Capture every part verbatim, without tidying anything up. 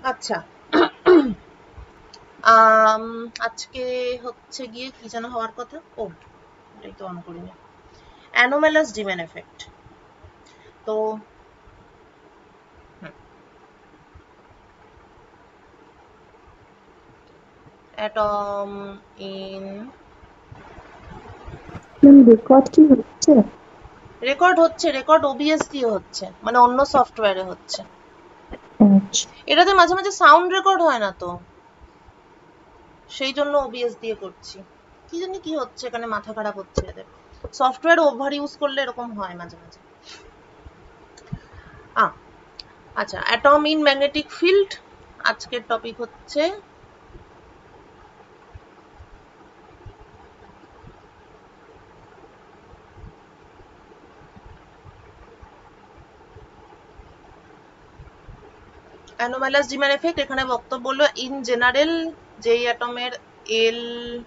আচ্ছা আম, আজকে হচ্ছে গিয়ে কি যেন হওয়ার কথা। ও এটাই তো অন করিনি। Anomalous Zeeman effect. তো অ্যাটম ইন রেকর্ড কি হচ্ছে? রেকর্ড হচ্ছে, রেকর্ড ওবিএস দিয়ে হচ্ছে, মানে অন্য সফটওয়্যারে হচ্ছে। আচ্ছা। এটাতে মাঝে মাঝে সাউন্ড রেকর্ড হয় না তো, সেই জন্য ওবিএস দিয়ে করছি। কি জানি কি হচ্ছে এখানে, মাথা খারাপ হচ্ছে এদের। সফটওয়্যার ওভার ইউজ করলে এরকম হয় মাঝে মাঝে। আ আচ্ছা, অ্যাটম ইন ম্যাগনেটিক ফিল্ড। আজকের টপিক হচ্ছে অ্যানোমালাস ডিম্যান এফেক্ট। এখানে বক্তব্য হলো ইন জেনারেল যেই অ্যাটমের এল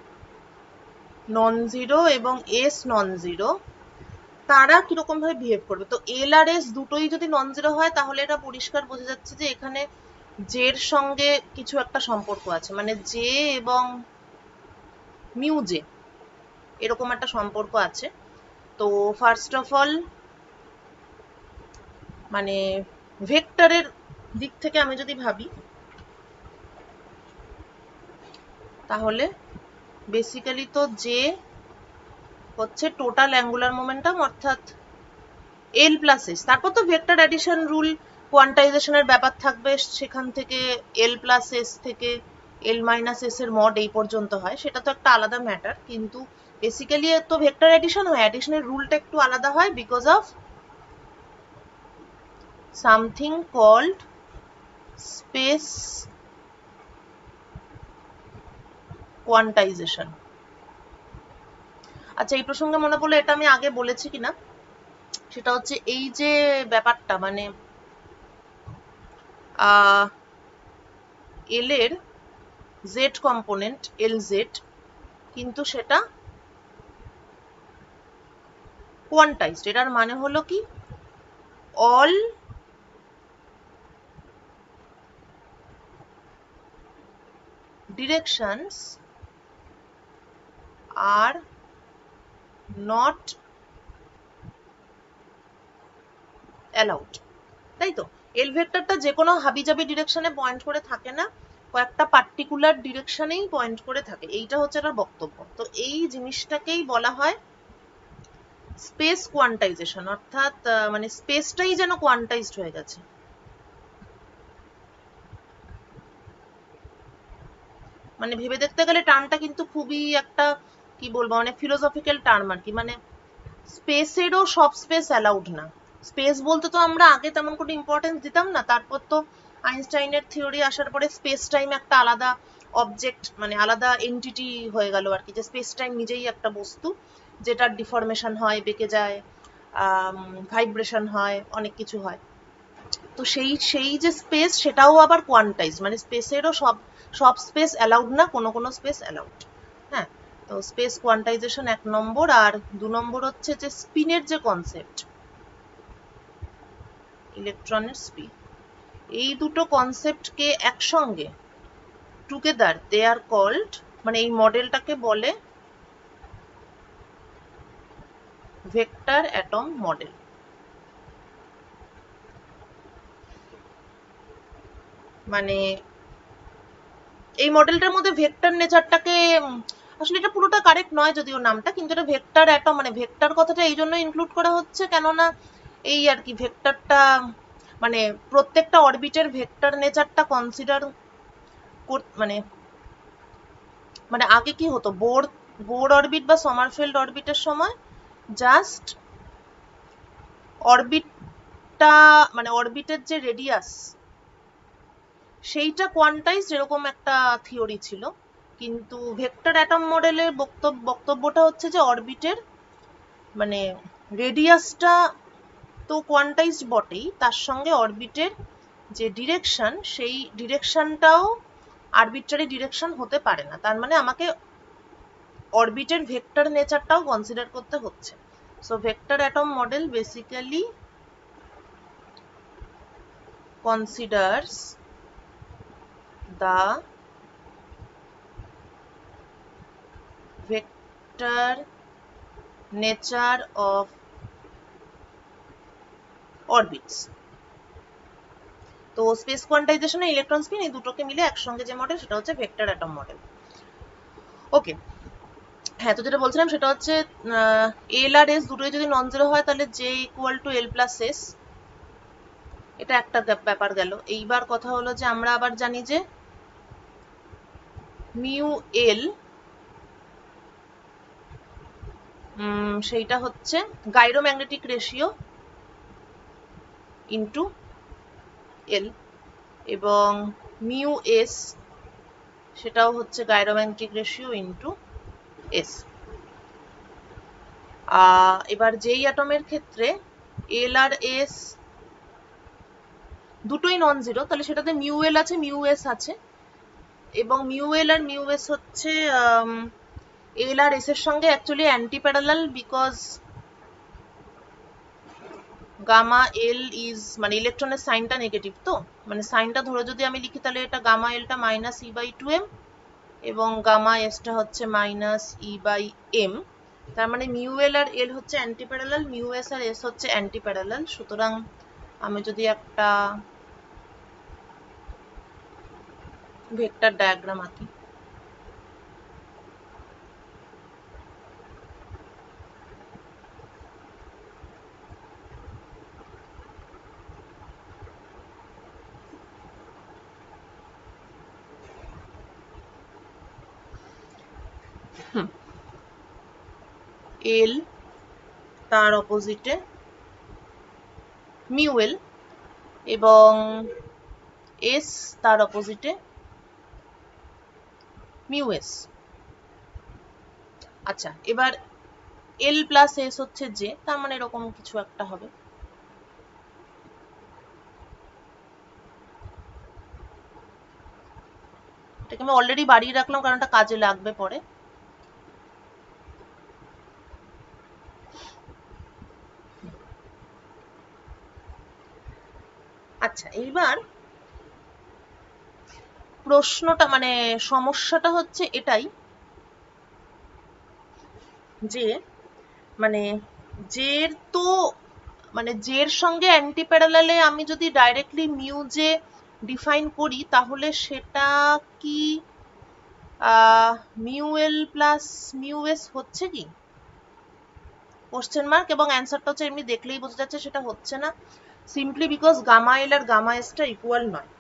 নন জিরো এবং এস নন জিরো, তারা কিরকম ভাবে বিহেভ করবে। তো এল আর এস দুটোই যদি নন জিরো হয় তাহলে এটা পরিষ্কার বোঝা যাচ্ছে যে এখানে জের সঙ্গে কিছু একটা সম্পর্ক আছে, মানে জে এবং মিউ জে এরকম একটা সম্পর্ক আছে। তো ফার্স্ট অফ অল মানে ভেক্টরের দিক থেকে আমি যদি ভাবি তাহলে বেসিক্যালি তো জে হচ্ছে টোটাল অ্যাঙ্গুলার মোমেন্টাম, অর্থাৎ এল প্লাস এস। তারপর তো ভেক্টর অ্যাডিশন রুল, কোয়ান্টাইজেশনের ব্যাপার থাকবে, সেখান থেকে এল প্লাস এস থেকে এল মাইনাস এস এর মড এই পর্যন্ত হয়, সেটা তো একটা আলাদা ম্যাটার। কিন্তু বেসিক্যালি তো ভেক্টর অ্যাডিশন হয়, অ্যাডিশনের রুলটা একটু আলাদা হয় because of something called space quantization. আচ্ছা, এই প্রসঙ্গে মনে পড়লো, এটা আমি আগে বলেছি কিনা, সেটা হচ্ছে এই যে ব্যাপারটা, মানে এল এর জেড কম্পোনেন্ট এল জেড, কিন্তু সেটা কোয়ান্টাইজড। এটার মানে হলো কি, all directions are not allowed, তাই তো। এল ভেক্টরটা যে কোনো হাবিজাবি ডিরেকশনে পয়েন্ট করে থাকে না, কয়েকটা পার্টিকুলার ডিরেকশনেই পয়েন্ট করে থাকে, এইটা হচ্ছে এটার বক্তব্য। তো এই জিনিসটাকেই বলা হয় স্পেস কোয়ান্টাইজেশন, অর্থাৎ মানে স্পেসটাই যেন কোয়ান্টাইজড হয়ে গেছে। মানে ভেবে দেখতে গেলে টার্মটা কিন্তু খুবই একটা, কি বলবো, মানে ফিলোসফিক্যাল টার্ম আর কি। মানে স্পেসেরও সব স্পেস অ্যালাউড না। স্পেস বলতে তো আমরা আগে তেমন কোনো ইম্পর্টেন্স দিতাম না, তারপর তো আইনস্টাইনের থিওরি আসার পরে স্পেস টাইম একটা আলাদা অবজেক্ট, মানে আলাদা এন্টিটি হয়ে গেল আর কি, যে স্পেস টাইম নিজেই একটা বস্তু যেটার ডিফরমেশন হয়, বেঁকে যায়, ভাইব্রেশন হয়, অনেক কিছু হয়। তো সেই সেই যে স্পেস, সেটাও আবার কোয়ান্টাইজ, মানে স্পেসেরও সব সব স্পেস অ্যালাউড না, কোনো কোনো স্পেস অ্যালাউড। হ্যাঁ, তো স্পেস কোয়ান্টাইজেশন এক নম্বর। আর দু নম্বর হচ্ছে যে স্পিনের যে কনসেপ্ট, ইলেকট্রনের স্পিন, এই দুটো কনসেপ্টকে একসঙ্গে টুগেদার দে আর কল্ড, মানে এই মডেলটাকে বলে ভেক্টর অ্যাটম মডেল। মানে এই মডেলটার মধ্যে ভেক্টর নেচারটাকে, আসলে এটা পুরোটা কারেক্ট নয় যদিও নামটা, কিন্তু এটা ভেক্টর অ্যাটম, মানে ভেক্টর কথাটা এই জন্য ইনক্লুড করা হচ্ছে কেননা এই আর কি, ভেক্টরটা মানে প্রত্যেকটা অরবিটের ভেক্টর নেচারটা কনসিডার, মানে মানে আগে কি হতো, বোর বোর অরবিট বা সমারফেল্ড অরবিটের সময় জাস্ট অরবিটটা, মানে অরবিটের যে রেডিয়াস সেইটা কোয়ান্টাইজ, এরকম একটা থিওরি ছিল। কিন্তু ভেক্টর অ্যাটম মডেলের বক্তব্য বক্তব্যটা হচ্ছে যে অরবিটের মানে রেডিয়াসটা তো কোয়ান্টাইজড বটেই, তার সঙ্গে অরবিটের যে ডিরেকশন, সেই ডিরেকশনটাও আরবিট্রারি ডিরেকশন হতে পারে না। তার মানে আমাকে অরবিটের ভেক্টর নেচারটাও কনসিডার করতে হচ্ছে। So vector atom model basically considers the vector nature of orbits. তো স্পেস কোয়ান্টাইজেশন আর ইলেকট্রন স্পিন এই দুটোকে মিলে একসঙ্গে যে মডেল সেটা হচ্ছে ভেক্টর অ্যাটম মডেল। ওকে, হ্যাঁ, তো যেটা বলছিলাম সেটা হচ্ছে এল আর এস দুটোই যদি নন জিরো হয় তাহলে J equal to L plus S, এটা একটা ব্যাপার গেল। এইবার কথা হলো যে আমরা আবার জানি যে মিউ এল সেইটা হচ্ছে গাইরোম্যাগনেটিক রেশিও ইন্টু এল, এবং মিউ এস সেটাও হচ্ছে গাইরোম্যাগনেটিক রেশিও ইন্টু এস। এবার যেই অ্যাটমের ক্ষেত্রে এল আর এস দুটোই নন জিরো তাহলে সেটাতে মিউ এল আছে মিউ এস আছে, এবং মিউ এল আর মিউ এস হচ্ছে এল আর এস এর সঙ্গে actually anti parallel, because gamma L is মানে ইলেকট্রনের সাইনটা নেগেটিভ, তো মানে সাইনটা ধরে যদি আমি লিখি তাহলে এটা গামা এলটা minus E by two M এবং গামা এসটা হচ্ছে মাইনাস ই বাই এম। তার মানে মিউ এল আর এল হচ্ছে অ্যান্টি প্যারালাল, মিউ এস আর এস হচ্ছে অ্যান্টি প্যারালাল। সুতরাং আমি যদি একটা ভেক্টর ডায়াগ্রাম আঁকি, এল তার অপোজিটে মিউ এল এবং এস তার অপোজিটে মিউ এস। আচ্ছা, এবার এল প্লাস এস হচ্ছে জে, তার মানে এরকম কিছু একটা হবে। এটাকে আমি অলরেডি বাড়িয়ে রাখলাম কারণ এটা কাজে লাগবে পরে। আচ্ছা, এইবার প্রশ্নটা মানে সমস্যাটা হচ্ছে এটাই যে মানে জের তো মানে জের সঙ্গে অ্যান্টি প্যারালালে আমি যদি ডাইরেক্টলি মিউ জে ডিফাইন করি তাহলে সেটা কি mu L plus mu S হচ্ছে কি, কোশ্চেন মার্ক, এবং অ্যান্সারটা হচ্ছে এমনি দেখলেই বোঝা যাচ্ছে সেটা হচ্ছে না, সিম্পলি বিকজ গামা এল আর গামা এসটা ইকুয়াল নয়,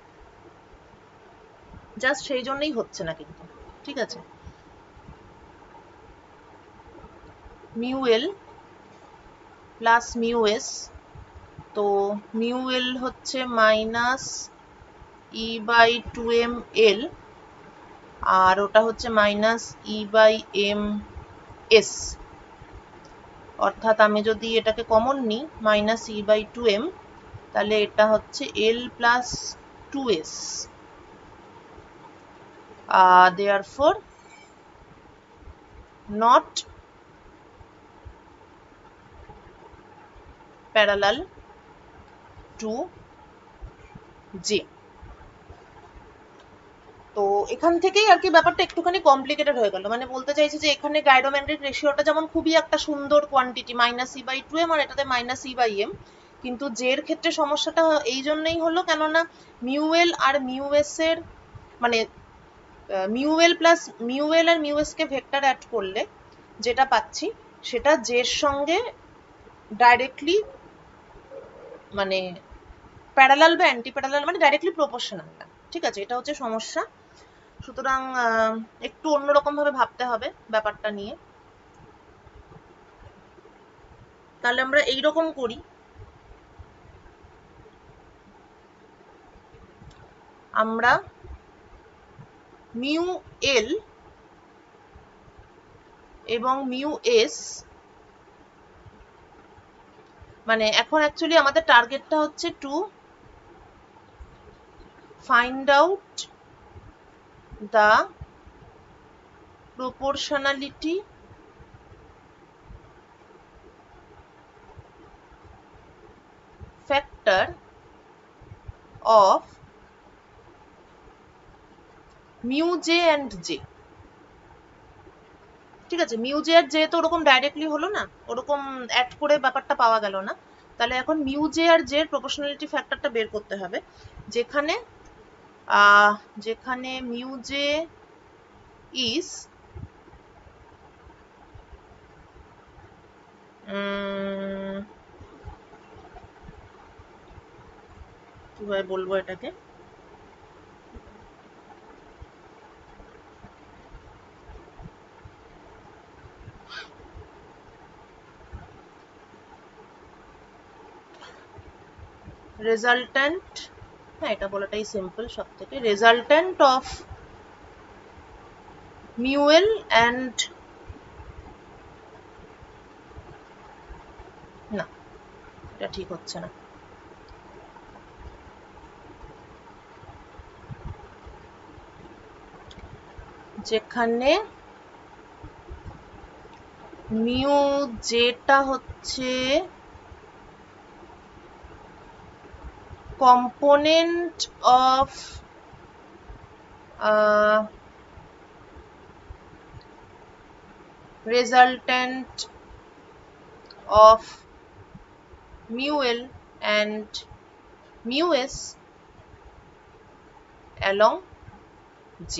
জাস্ট সেই জন্যই হচ্ছে না কিন্তু। ঠিক আছে, mu L plus mu S, তো মিউ এল হচ্ছে minus E by two M L আর ওটা হচ্ছে minus E by M S, অর্থাৎ আমি যদি এটাকে কমন নিই minus E by two M তাহলে এটা হচ্ছে L plus two S, therefore not parallel to J। তো এখান থেকেই আর কি ব্যাপারটা একটুখানি কমপ্লিকেটেড হয়ে গেল, মানে বলতে চাইছি যে এখানে গাইরোম্যাগনেটিক রেশিওটা যেমন খুবই একটা সুন্দর quantity minus E by two M আর এটাতে মাইনাস ই বাই এম, কিন্তু জের ক্ষেত্রে সমস্যাটা এই জন্যই হলো কেননা মিউএল আর মিউএস এর মানে মিউএল প্লাস মিউএল আর মিউএস কে ভেক্টর অ্যাড করলে যেটা পাচ্ছি সেটা জের সঙ্গে ডাইরেক্টলি মানে প্যারালাল বা অ্যান্টি প্যারালাল মানে ডাইরেক্টলি প্রপোর্শনাল না। ঠিক আছে, এটা হচ্ছে সমস্যা। সুতরাং একটু অন্যরকম ভাবে ভাবতে হবে ব্যাপারটা নিয়ে। তাহলে আমরা এইরকম করি, আমরা মিউ এল এবং মিউ এস মানে এখন অ্যাকচুয়ালি আমাদের টার্গেটটা হচ্ছে to find out the proportionality factor of mu J and J, ঠিক আছে? মিউ জে আর জে তো ওরকম ডাইরেক্টলি হলো না, ওরকম অ্যাড করে ব্যাপারটা পাওয়া গেল না। তাহলে এখন মিউ জে আর জে এর প্রপোর্শনালিটি ফ্যাক্টরটা বের করতে হবে, যেখানে আহ যেখানে মিউ জে ইজ কিভাবে বলবো এটাকে, রেজাল্ট্যান্ট, হ্যাঁ এটা বলাটাই সিম্পল সব থেকে, রেজাল্ট্যান্ট অফ মিউএল অ্যান্ড, না এটা ঠিক হচ্ছে না, যেখানে মিউ জেটা হচ্ছে component of resultant of mu L and mu S along J,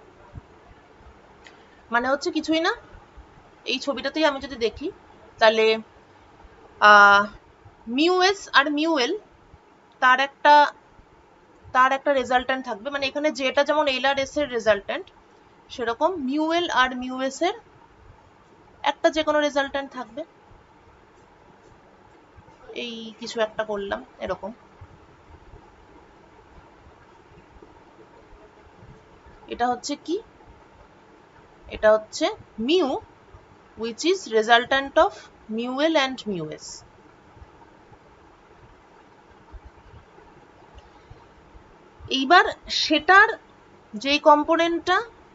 মানে হচ্ছে কিছুই না, এই ছবিটাতেই আমি যদি দেখি তাহলে মিউ এস আর মিউ এল তার একটা তার একটা রেজাল্ট্যান্ট থাকবে, মানে এখানে যেটা যেমন এল আর এস এর রেজাল্ট্যান্ট, সেরকম মিউ এল আর মিউ এস এর একটা যে কোনো রেজাল্ট্যান্ট থাকবে। এই কিছু একটা করলাম এরকম, এটা হচ্ছে কি, এটা হচ্ছে mu which is resultant of mu L and mu S। এইবার সেটার যেই কম্পোনেন্টটা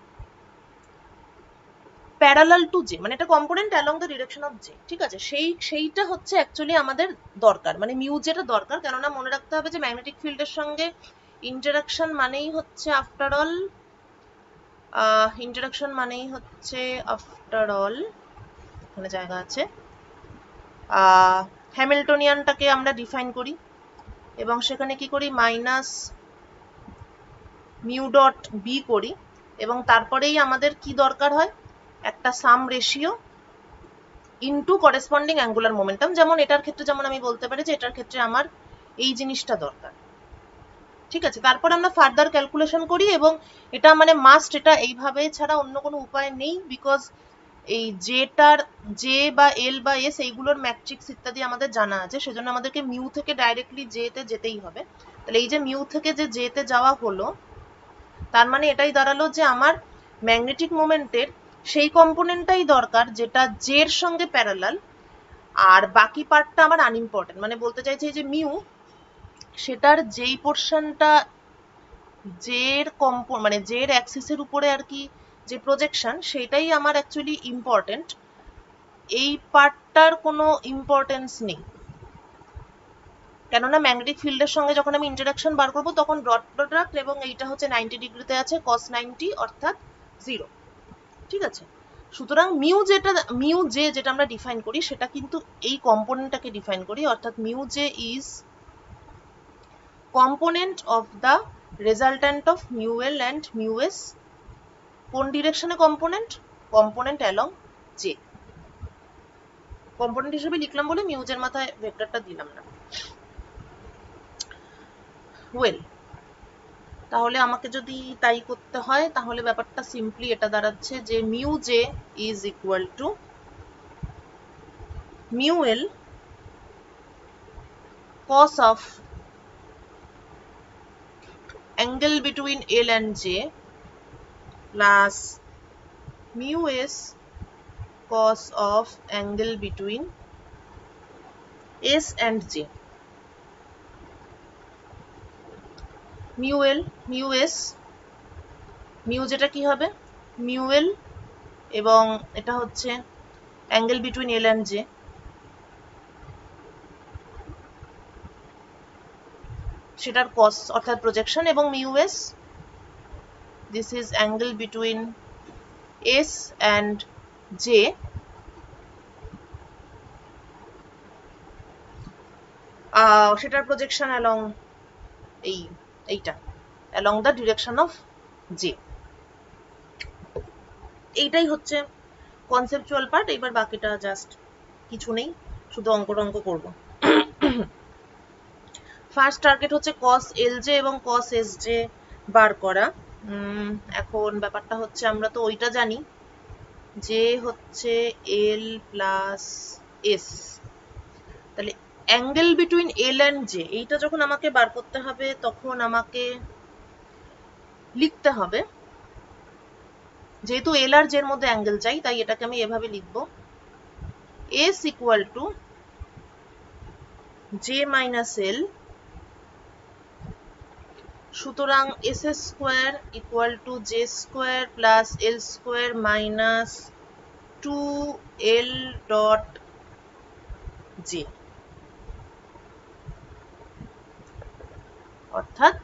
প্যারালাল টু জে, মানে এটা component along the direction of J, ঠিক আছে? সেই সেইটা হচ্ছে অ্যাকচুয়ালি আমাদের দরকার, মানে মিউ জেটা দরকার, কেননা মনে রাখতে হবে যে ম্যাগনেটিক ফিল্ডের সঙ্গে ইন্টারাকশন মানেই হচ্ছে আফটার অল ইন্টারাকশন মানেই হচ্ছে আফটার অল এখানে জায়গা আছে, হ্যামিল্টনিয়ানটাকে আমরা ডিফাইন করি এবং সেখানে কি করি, মাইনাস মিউ ডট বি করি, এবং তারপরেই আমাদের কি দরকার হয়, একটা some ratio into corresponding angular momentum, যেমন এটার ক্ষেত্রে যেমন আমি বলতে পারি যে এটার ক্ষেত্রে আমার এই জিনিসটা দরকার, ঠিক আছে? তারপর আমরা ফার্দার ক্যালকুলেশন করি এবং এটা মানে মাস্ট, এটা এইভাবে ছাড়া অন্য কোনো উপায় নেই, বিকজ এই জেটার জে বা এল বা এস এইগুলোর ম্যাট্রিক্স ইত্যাদি আমাদের জানা আছে, সেজন্য আমাদেরকে মিউ থেকে ডাইরেক্টলি জে তে যেতেই হবে। তাহলে এই যে মিউ থেকে যে জে তে যাওয়া হলো, তার মানে এটাই দাঁড়ালো যে আমার ম্যাগনেটিক মোমেন্টের সেই কম্পোনেন্টটাই দরকার যেটা জে এর সঙ্গে প্যারালাল, আর বাকি পার্টটা আমার আনইম্পর্টেন্ট, মানে বলতে চাইছি যে মিউ সেটার যেই পোর্শনটা জে এর কম্পো মানে জে এর অ্যাক্সিসের উপরে আর কি যে প্রজেকশন, সেটাই আমার অ্যাকচুয়ালি ইম্পর্টেন্ট, এই পার্টটার কোনো ইম্পর্টেন্স নেই, কেননা ম্যাগনেটিক ফিল্ডের সঙ্গে যখন আমি ইন্টারাকশন বার করবো তখন ডট প্রোডাক্ট, এবং এইটা হচ্ছে নাইনটি ডিগ্রিতে আছে কস নাইনটি অর্থাৎ জিরো, ঠিক আছে? সুতরাং মিউ যেটা মিউ জে যেটা আমরা ডিফাইন করি সেটা কিন্তু এই কম্পোনেন্টটাকে ডিফাইন করি, অর্থাৎ mu J is component of the resultant of mu L and mu S, কোন ডিরেকশনে component, component along J, component হিসেবে লিখলাম বলে মিউ জের মাথায় ভেক্টরটা দিলাম না। ওয়েল, তাহলে আমাকে যদি তাই করতে হয় তাহলে ব্যাপারটা সিম্পলি এটা দাঁড়াচ্ছে যে mu J is equal to mu L cos of angle between L and J plus mu S cos of angle between S and J, mu L mu S, mu যেটা কি হবে mu L এবং এটা হচ্ছে angle between L and J, সেটার cos অর্থাৎ projection, এবং mu S this is angle between S and J, uh, সেটার projection along এই এইটা along the direction of J। এইটাই হচ্ছে কনসেপচুয়াল পার্ট। এবার বাকিটা জাস্ট কিছু নেই, শুধু অঙ্ক টঙ্ক করবো। ফার্স্ট টার্গেট হচ্ছে cos Lj এবং cos Sj বার করা। এখন ব্যাপারটা হচ্ছে আমরা তো ওইটা জানি যে হচ্ছে L প্লাস S, তাহলে angle between L and J এইটা যখন আমাকে বার করতে হবে তখন আমাকে লিখতে হবে, যেহেতু L আর J এর মধ্যে অ্যাঙ্গেল চাই তাই এটাকে আমি এভাবে লিখবো, S equal to J minus L, সুতরাং S square equal to J square plus L square minus two L dot J, অর্থাৎ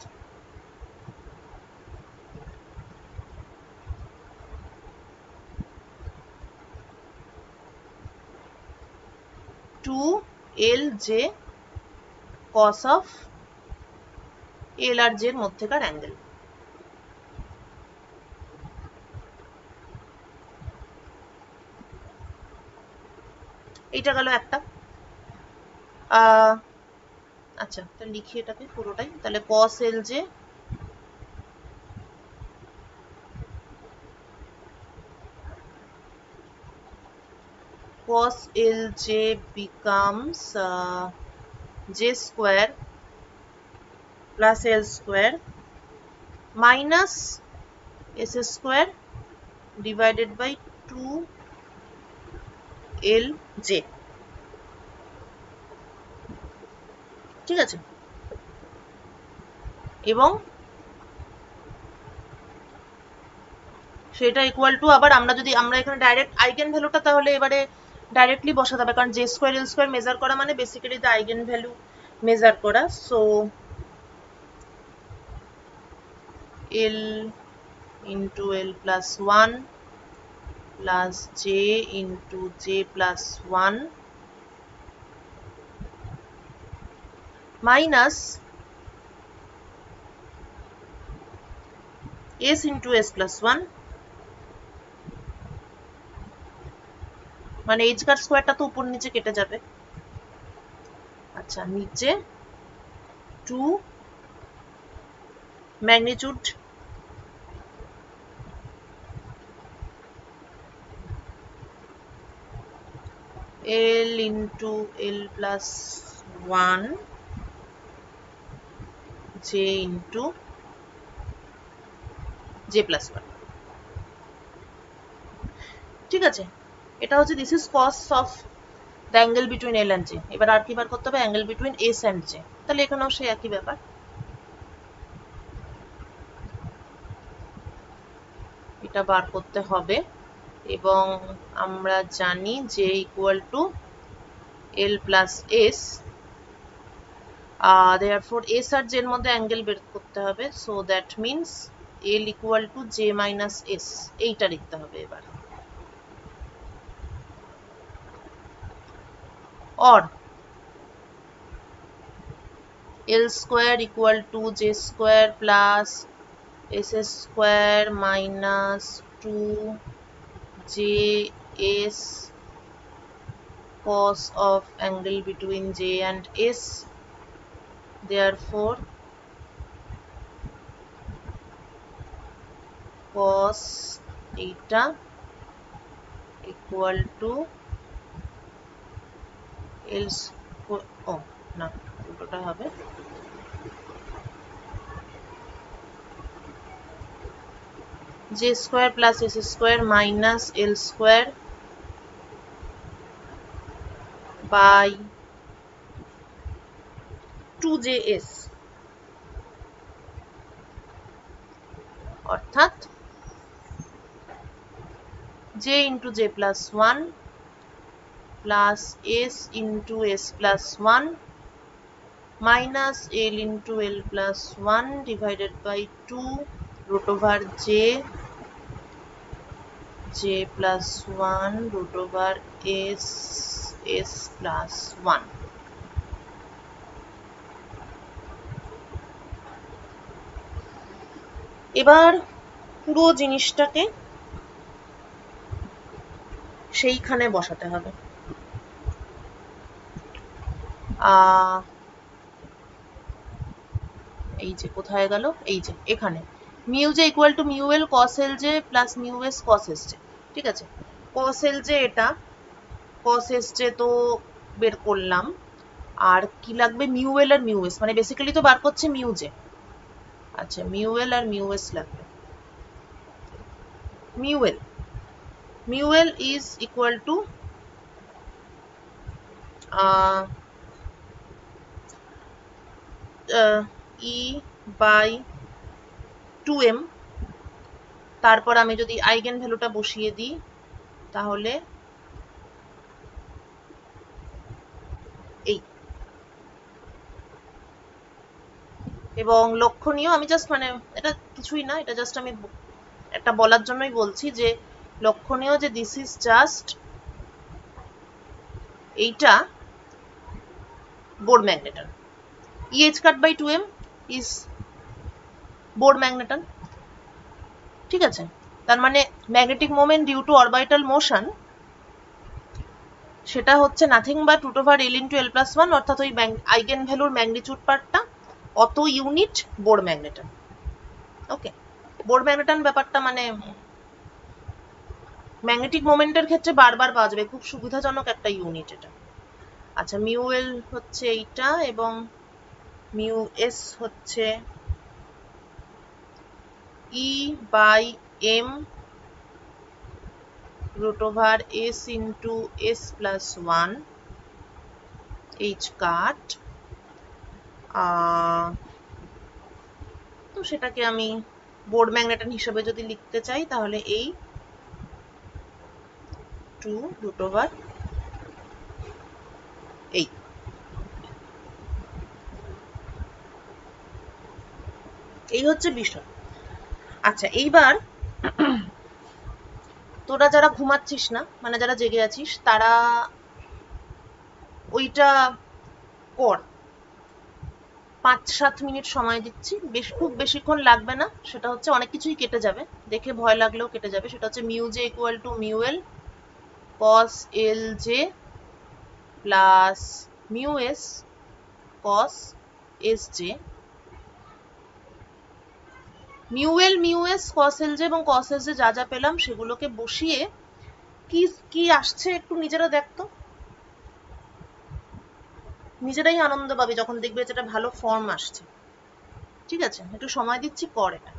two L J cos of L আর J এর মধ্যেকার অ্যাঙ্গেল। এইটা গেল একটা। আচ্ছা তাহলে লিখি এটাকে পুরোটাই, তাহলে cos Lj cos Lj becomes uh, J square plus L square minus S square divided by two L J, ঠিক আছে। এবং সেটা ইকুয়াল টু, আবার আমরা যদি আমরা এখানে ডাইরেক্ট আইগেন ভ্যালুটা তাহলে এবারে ডাইরেক্টলি বসাতে হবে, কারণ J square L square measure করা মানে basically the eigen value measure করা। So L into L plus one plus J into J plus one minus S into S plus one, মানে এইচ কার স্কোয়ারটা তো উপর নিচে কেটে যাবে। আচ্ছা নিচে two magnitude L into L plus one J into J plus one, ঠিক আছে। এটা হচ্ছে this is cos of the angle between L and J। এবার আর কি বার করতে হবে, angle between S and J, তাহলে এখানেও সেই একই ব্যাপার। এটা বার করতে হবে এবং আমরা জানি J equal to L plus S, therefore S আর J এর মধ্যে অ্যাঙ্গেল বের করতে হবে, so that means L equal to J minus S, এইটা লিখতে হবে এবার। or L square equal to J square plus S square minus two J S cos of angle between J and S, therefore cos theta equal to L square, oh না উল্টোটা হবে, J square plus S square minus L square by two J S, অর্থাৎ J into J plus one plus S into S plus one minus L into L plus one divided by two root over j, j plus one, root over s, s plus one. এবার পুরো জিনিসটাকে সেইখানে বসাতে হবে। আহ এই যে কোথায় গেল, এই যে এখানে mu J equal to mu L cos L J plus mu S cos S J. ঠিক আছে, কস এল জে এটা, কস এস জে তো বের করলাম, আর কি লাগবে মিউ এল আর মিউ এস, মানে বেসিক্যালি তো বার করছে মিউ জে। আচ্ছা, মিউ এল আর মিউ এস লাগবে। Mu L mu L is equal to E by two M, তারপর আমি যদি আইগেন ভ্যালুটা বসিয়ে দিই তাহলে এই, এবং লক্ষণীয়, আমি জাস্ট মানে এটা কিছুই না, এটা জাস্ট আমি একটা বলার জন্যই বলছি যে লক্ষণীয় যে দিস ইজ জাস্ট, এইটা Bohr magneton, EH cut by two M is Bohr magneton. ঠিক আছে, তার মানে magnetic moment due to orbital motion সেটা হচ্ছে nothing but root over L into L plus one, অর্থাৎ ওই আইগেন ভ্যালুর ম্যাগনিটিউড পার্টটা অত unit Bohr magneton. Okay, Bohr magneton ব্যাপারটা মানে ম্যাগনেটিক মোমেন্টের ক্ষেত্রে বারবার পাওয়া যাবে, খুব সুবিধাজনক একটা ইউনিট এটা। আচ্ছা, মিউ এল হচ্ছে এইটা এবং মিউ এস হচ্ছে E by M root over s into s plus one h cut. তো সেটাকে আমি বোর ম্যাগনেটন হিসেবে যদি লিখতে চাই তাহলে এই টু রুট ওভার এই, এই হচ্ছে বিষয়। আচ্ছা, এইবার তোরা যারা ঘুমাচ্ছিস না, মানে যারা জেগে আছিস, তারা ওইটা কর, পাঁচ সাত মিনিট সময় দিচ্ছি, বেশ খুব বেশিক্ষণ লাগবে না। সেটা হচ্ছে অনেক কিছুই কেটে যাবে, দেখে ভয় লাগলেও কেটে যাবে। সেটা হচ্ছে mu J equal to mu L cos L J plus mu S cos S J. Mu L mu S cos L J এবং কস এস জে যা যা পেলাম সেগুলোকে বসিয়ে কি কি আসছে একটু নিজেরা দেখতো, নিজেরাই আনন্দ পাবে যখন দেখবে যেটা ভালো ফর্ম আসছে। ঠিক আছে, একটু সময় দিচ্ছি, কর এটা।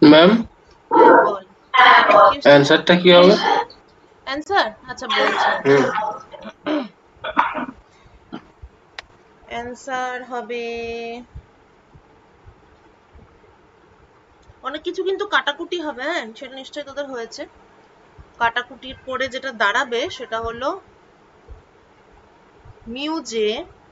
ম্যাম হ্যাঁ বল অ্যানসারটা কি হবে? অ্যান্সার আচ্ছা বলছি হুম অ্যান্সার হবে অনেক কিছু কিন্তু কাটাকুটি হবে, হ্যাঁ সেটা নিশ্চয়ই তোদের হয়েছে। কাটাকুটির পরে যেটা দাঁড়াবে সেটা হলো মিউ জে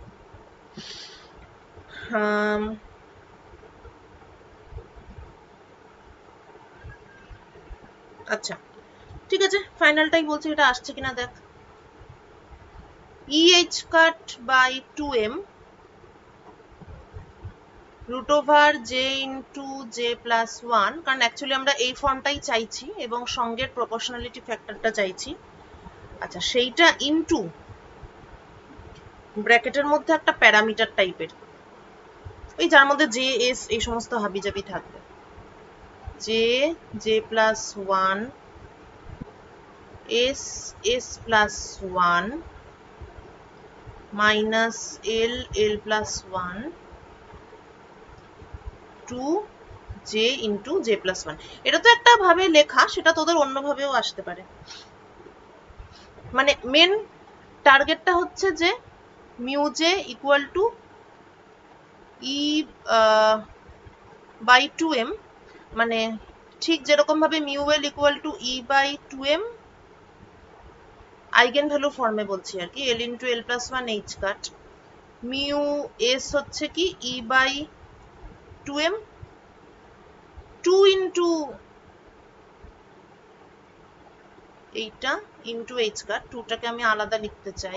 আচ্ছা ঠিক আছে, ফাইনালটাই বলছি, এটা আসছে কিনা দেখ। E H cut by two M root over J into J plus one, কারণ অ্যাকচুয়ালি আমরা এই ফর্মটাই চাইছি এবং সঙ্গের প্রপোর্শনালিটি ফ্যাক্টরটা চাইছি। আচ্ছা সেইটা ইন্টু ব্র্যাকেটের মধ্যে একটা প্যারামিটার টাইপের, ওই যার মধ্যে জে এস এই সমস্ত হাবিজাবি থাকবে, J J plus one S S plus one minus L L plus one two J into J plus one. এটা তো একটা ভাবে লেখা, সেটা তোদের অন্যভাবেও আসতে পারে। মানে মেন টার্গেটটা হচ্ছে যে mu J equal to E by two M, মানে ঠিক যেরকম ভাবে mu L equal to E by two M eigen value ফর্মে বলছি আর কি, L into L plus one H cut, mu S হচ্ছে কি E by two M two into এইটা ইন্টু এইচ কাট, টুটাকে আমি আলাদা লিখতে চাই,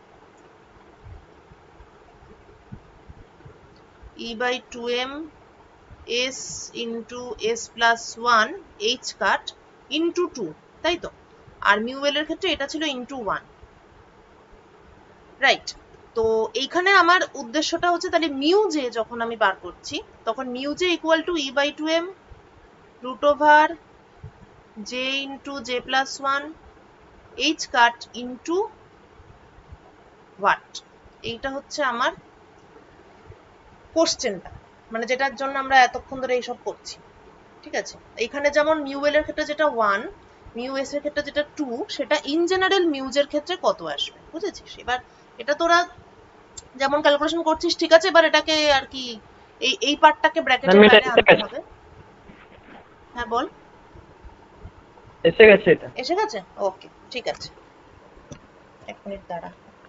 E by two M S into S plus one H cut into two, তাই তো? আর মিউ এল এর ক্ষেত্রে এটা ছিল ইন্টু ওয়ান, রাইট? তো এইখানে আমার উদ্দেশ্যটা হচ্ছে তাহলে মিউ জে যখন আমি বার করছি তখন mu J equal to E by two M root over J into J plus one H cut into what, এইটা হচ্ছে আমার কোশ্চেনটা, মানে যেটার জন্য আমরা এতক্ষণ ধরে এইসব করছি। ঠিক আছে, এখানে যেমন মিউ এল এর ক্ষেত্রে যেটা ওয়ান, মিউ এস এর ক্ষেত্রে যেটা টু, সেটা ইন জেনারেল মিউজের ক্ষেত্রে কত আসবে, বুঝেছিস? এবার এটা তোরা যেমন ক্যালকুলেশন করছিস ঠিক আছে, এবার এটাকে আর কি এই এই পার্টটাকে ব্র্যাকেটের বাইরে আনতে হবে। হ্যাঁ বল। এসে গেছে এটা। এসে গেছে, ওকে ঠিক আছে, এক মিনিট দাঁড়া।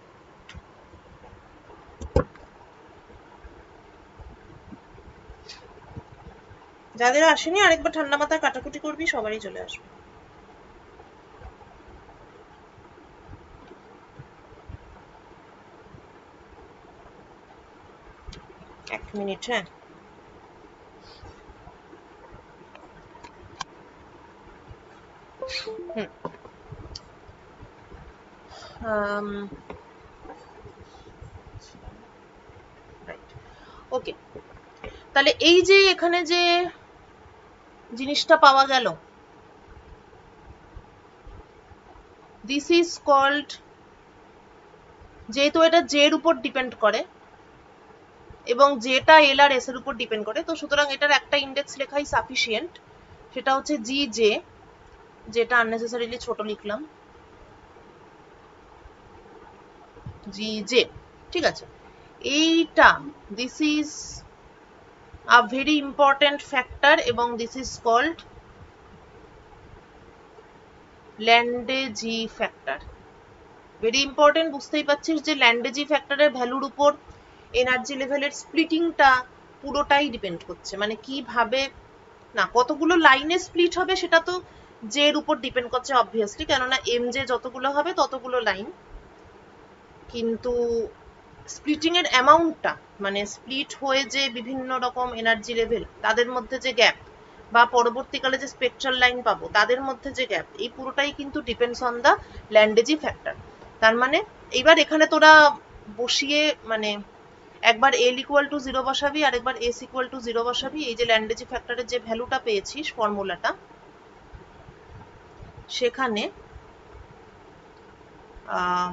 যাদের আসেনি আরেকবার ঠান্ডা মাথায় কাটাকুটি করবি, সবারই চলে আসবে। এক মিনিট, হ্যাঁ। হুম ওকে, তাহলে এই যে এখানে যে জিনিসটা পাওয়া গেল, দিস ইজ কল্ড, যেহেতু এটা জে এর উপর ডিপেন্ড করে এবং যেটা এল আর এস এর উপর ডিপেন্ড করে, তো সুতরাং এটার একটা ইন্ডেক্স লেখাই সাফিসিয়েন্ট, সেটা হচ্ছে জি জে, যেটা আননেসেসারিলি ছোট লিখলাম, জি জে। ঠিক আছে, এইটা this is a very important factor এবং this is called Lande g factor. Very important, বুঝতেই পারছিস যে ল্যান্ডেজি ফ্যাক্টরের ভ্যালুর উপর এনার্জি লেভেলের স্প্লিটিংটা পুরোটাই ডিপেন্ড করছে, মানে কিভাবে না কতগুলো লাইনে স্প্লিট হবে সেটা তো জে এর উপর ডিপেন্ড করছে অবভিয়াসলি, কেননা এম জে যতগুলো হবে ততগুলো লাইন, কিন্তু স্প্লিটিং এর অ্যামাউন্টটা, মানে স্প্লিট হয়ে যে বিভিন্ন রকম এনার্জি লেভেল তাদের মধ্যে যে গ্যাপ বা পরবর্তীকালে যে স্পেকট্রাল লাইন পাবো তাদের মধ্যে যে গ্যাপ, এই পুরোটাই কিন্তু depends on the Lande g factor. তার মানে এইবার এখানে তোরা বসিয়ে মানে একবার এল ইকুয়াল টু জিরো বসাবি আর একবার এস ইকুয়াল টু জিরো বসাবি, এই যে ল্যান্ডেজি ফ্যাক্টরের যে ভ্যালুটা পেয়েছিস ফর্মুলাটা, সেখানে আহ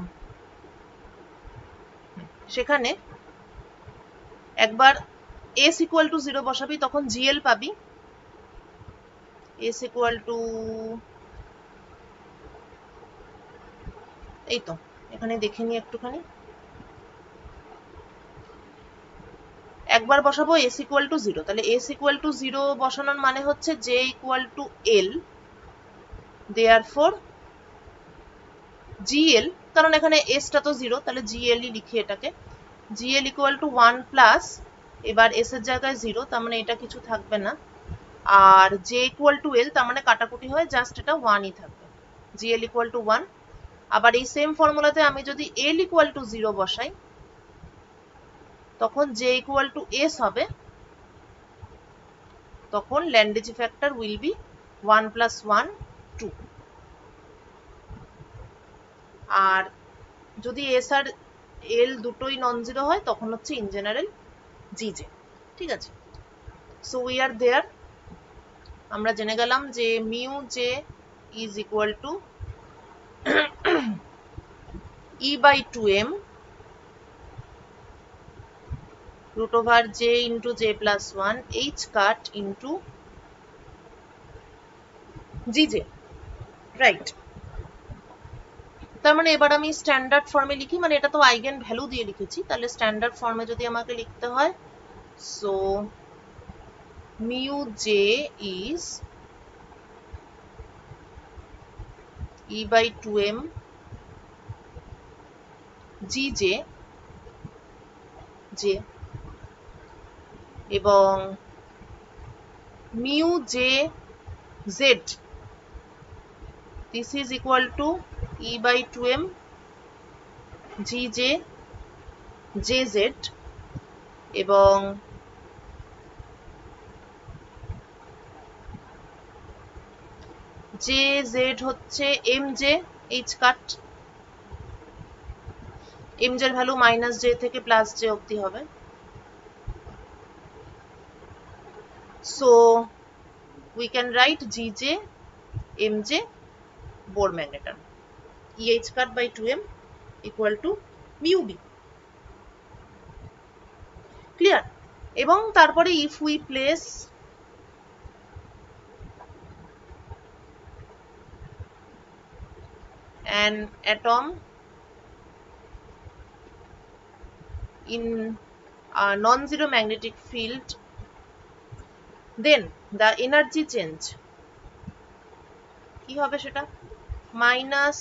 সেখানে একবার এস ইকুয়াল টু জিরো বসাবি, তখন জিএল পাবি, এস ইকুয়াল টু, এই তো এখানে দেখে নি একটুখানি, একবার বসাবো এস ইকুয়াল টু জিরো, তাহলে এস ইকুয়াল টু জিরো বসানোর মানে হচ্ছে J equal to L, therefore GL, কারণ এখানে এসটা তো জিরো, তাহলে জিএলই লিখি এটাকে, GL equal to one plus, এবার এস এর জায়গায় জিরো, তার মানে এটা কিছু থাকবে না, আর জে ইকুয়াল টু এল, তার মানে কাটাকুটি হয়, জাস্ট এটা ওয়ানই থাকবে, জিএল ইকুয়াল টু ওয়ান। আবার এই সেম ফর্মুলাতে আমি যদি এল ইকুয়াল টু জিরো বসাই, তখন জে ইকুয়াল টু এস হবে, তখন Lande g factor will be one plus one, two. আর যদি এস আর এল দুটোই নন জিরো হয়, তখন হচ্ছে ইন জেনারেল জিজে। ঠিক আছে, সো উই আর দেয়ার, আমরা জেনে গেলাম যে mu J is equal to E by two M root over j into j plus one h cut into gj, right. তার মানে এবার আমি স্ট্যান্ডার্ড ফর্মে লিখি, মানে এটা তো আইগেন ভ্যালু দিয়ে লিখেছি, তাহলে স্ট্যান্ডার্ড ফর্মে যদি আমাকে লিখতে হয়, so mu J is E by two M gj J, এবং mu J Z, this is equal to e by two M gj jz, এবং jz হচ্ছে mj h কাট, mj এর ভ্যালু মাইনাস j থেকে plus j অবধি হবে। So we can write gj mj Bohr magneton eh cut by two M equal to mu b, clear. এবং তারপরে if we place an atom in a non-zero magnetic field, then the energy change কি হবে সেটা, minus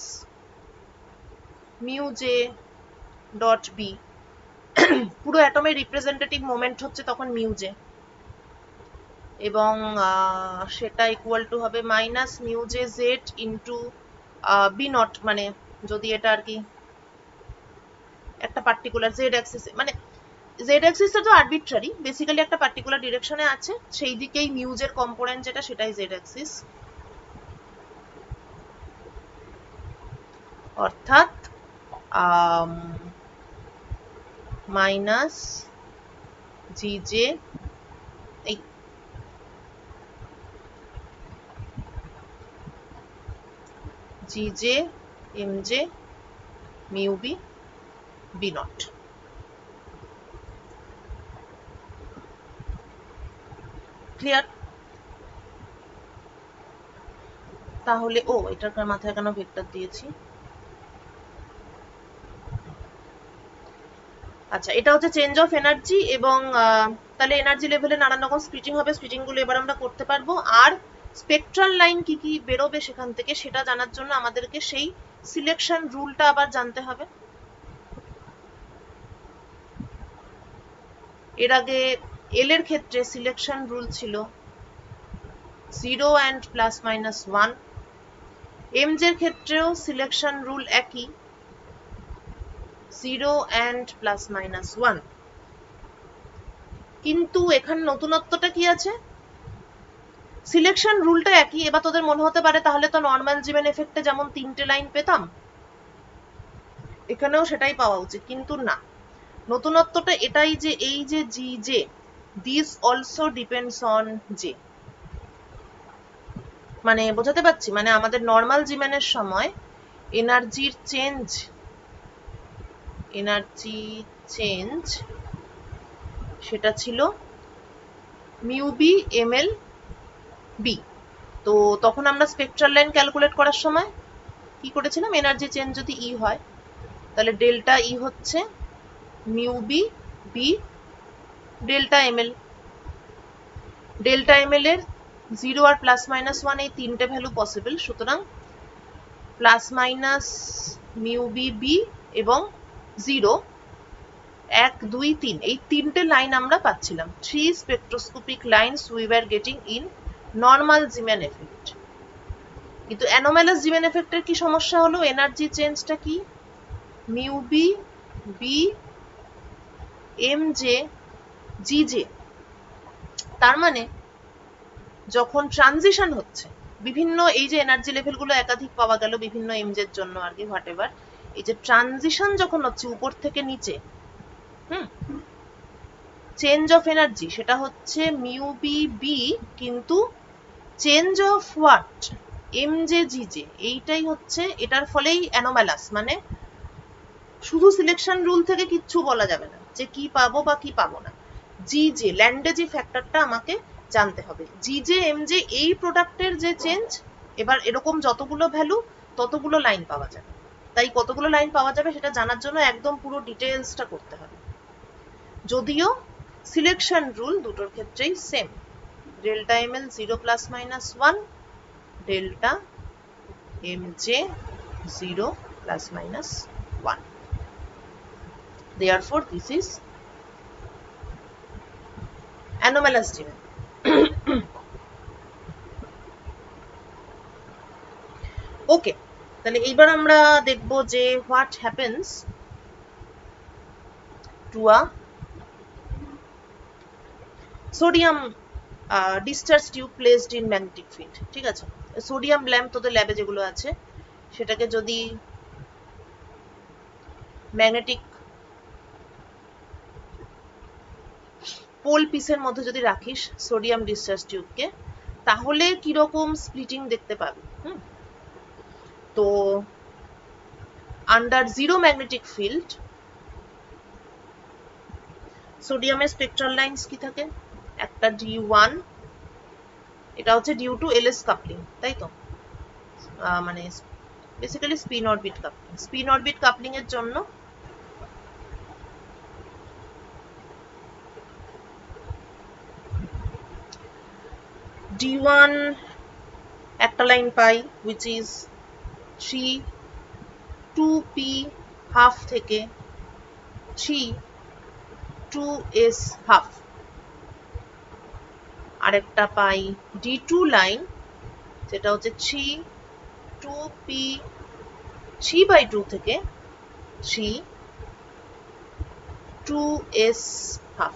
mu J dot B, পুরো অ্যাটমের representative moment হচ্ছে তখন mu J, এবং সেটা ইকুয়াল টু হবে minus mu J Z into B naught, মানে যদি এটা আর কি একটা পার্টিকুলার জেড অ্যাক্সিস, মানে জেড অ্যাক্সিসটা তো আরবিট্রারি, বেসিক্যালি একটা পার্টিকুলার ডিরেকশনে আছে, সেই দিকেই মিউজের কম্পোনেন্ট যেটা সেটাই জেড অ্যাক্সিস, অর্থাৎ মাইনাস জিজে, এই GJ MJ mu B B naught. Clear? তাহলে ও এটার মাথায় কেন ভেক্টর দিয়েছি, আচ্ছা এটা হচ্ছে চেঞ্জ অফ এনার্জি, এবং তাহলে এনার্জি লেভেলে নানান রকম স্প্লিটিং হবে, স্প্লিটিং গুলো এবার আমরা করতে পারবো। আর স্পেকট্রাল লাইন কি কি বেরোবে সেখান থেকে সেটা জানার জন্য আমাদেরকে সেই সিলেকশন রুলটা আবার জানতে হবে। এর আগে এল এর ক্ষেত্রে সিলেকশন রুল ছিল zero and plus minus one, MJ এর ক্ষেত্রেও সিলেকশন রুল একই, zero and plus minus one. কিন্তু এখানে নতুনত্বটা কি আছে, সিলেকশন রুলটা একই। এবার তোদের মনে হতে পারে তাহলে তো নর্মাল জিমেন এফেক্টে যেমন তিনটে লাইন পেতাম, এখানেও সেটাই পাওয়া উচিত, কিন্তু না, নতুনত্বটা এটাই যে এই যে G J, this also depends on J, মানে বোঝাতে পারছি, মানে আমাদের নর্মাল জিমেনের সময় এনার্জির চেঞ্জ, এনার্জি চেঞ্জ সেটা ছিল mu B M L B, তো তখন আমরা স্পেকট্রাল লাইন ক্যালকুলেট করার সময় কি করেছিলাম, এনার্জি চেঞ্জ যদি ই হয় তাহলে ডেল্টা ই হচ্ছে mu B B delta M L. Delta M L এর জিরো আর প্লাস মাইনাস ওয়ান এই তিনটে ভ্যালু পসিবল, সুতরাং plus minus mu B B এবং জিরো, এক দুই তিন, এই তিনটে লাইন আমরা পাচ্ছিলাম। Three spectroscopic lines we were getting in normal Zeeman effect. কিন্তু অ্যানোমালাস জিম্যান এফেক্টের কি সমস্যা হলো, এনার্জি চেঞ্জটা কি, mu B B M J G J. তার মানে যখন ট্রানজিশন হচ্ছে বিভিন্ন, এই যে এনার্জি লেভেলগুলো একাধিক পাওয়া গেল বিভিন্ন এমজের জন্য আর কি, হোয়াট এভার, এই যে ট্রানজিশন যখন হচ্ছে উপর থেকে নিচে, হুম, চেঞ্জ অফ এনার্জি, সেটা হচ্ছে মিউ বি বি, কিন্তু change of what, M J G J, এইটাই হচ্ছে, এটার ফলেই অ্যানোমালাস। মানে শুধু সিলেকশন রুল থেকে কিচ্ছু বলা যাবে না যে কি পাবো বা কি পাবো না, জি জে ল্যান্ডে যে ফ্যাক্টরটা আমাকে জানতে হবে, জি জে এম জে এই প্রোডাক্টের যে চেঞ্জ, এবার এরকম যতগুলো ভ্যালু ততগুলো লাইন পাওয়া যাবে। তাই কতগুলো লাইন পাওয়া যাবে সেটা জানার জন্য একদম পুরো ডিটেলসটা করতে হবে। যদিও সিলেকশন রুল দুটোর ক্ষেত্রেই same, delta M L zero plus minus one, delta M J zero plus minus one. Therefore, this is anomalous Dirac. Okay, তাহলে এইবার আমরা দেখব যে what happens to a sodium discharge tube placed in magnetic field. ঠিক আছে, sodium lamp তোদের ল্যাবে যেগুলো আছে সেটাকে যদি ম্যাগনেটিক পোল পিসের মধ্যে যদি রাখিস সোডিয়াম ডিসচার্জ টিউবকে, তাহলে কিরকম স্প্লিটিং দেখতে পাবি। হুম, তো আন্ডার জিরো ম্যাগনেটিক ফিল্ড সোডিয়ামের স্পেকট্রাল লাইন্স কি থাকে, একটা ডি ওয়ান, এটা হচ্ছে ডিউ টু এলএস কাপলিং, তাই তো, মানে basically spin orbit coupling. Spin orbit coupling এর জন্য ডি ওয়ান একটা লাইন পাই which is three two P half থেকে থ্রি টু এস হাফ, আরেকটা পাই ডি টু লাইন যেটা হচ্ছে three two P three by two থেকে থ্রি টু এস হাফ।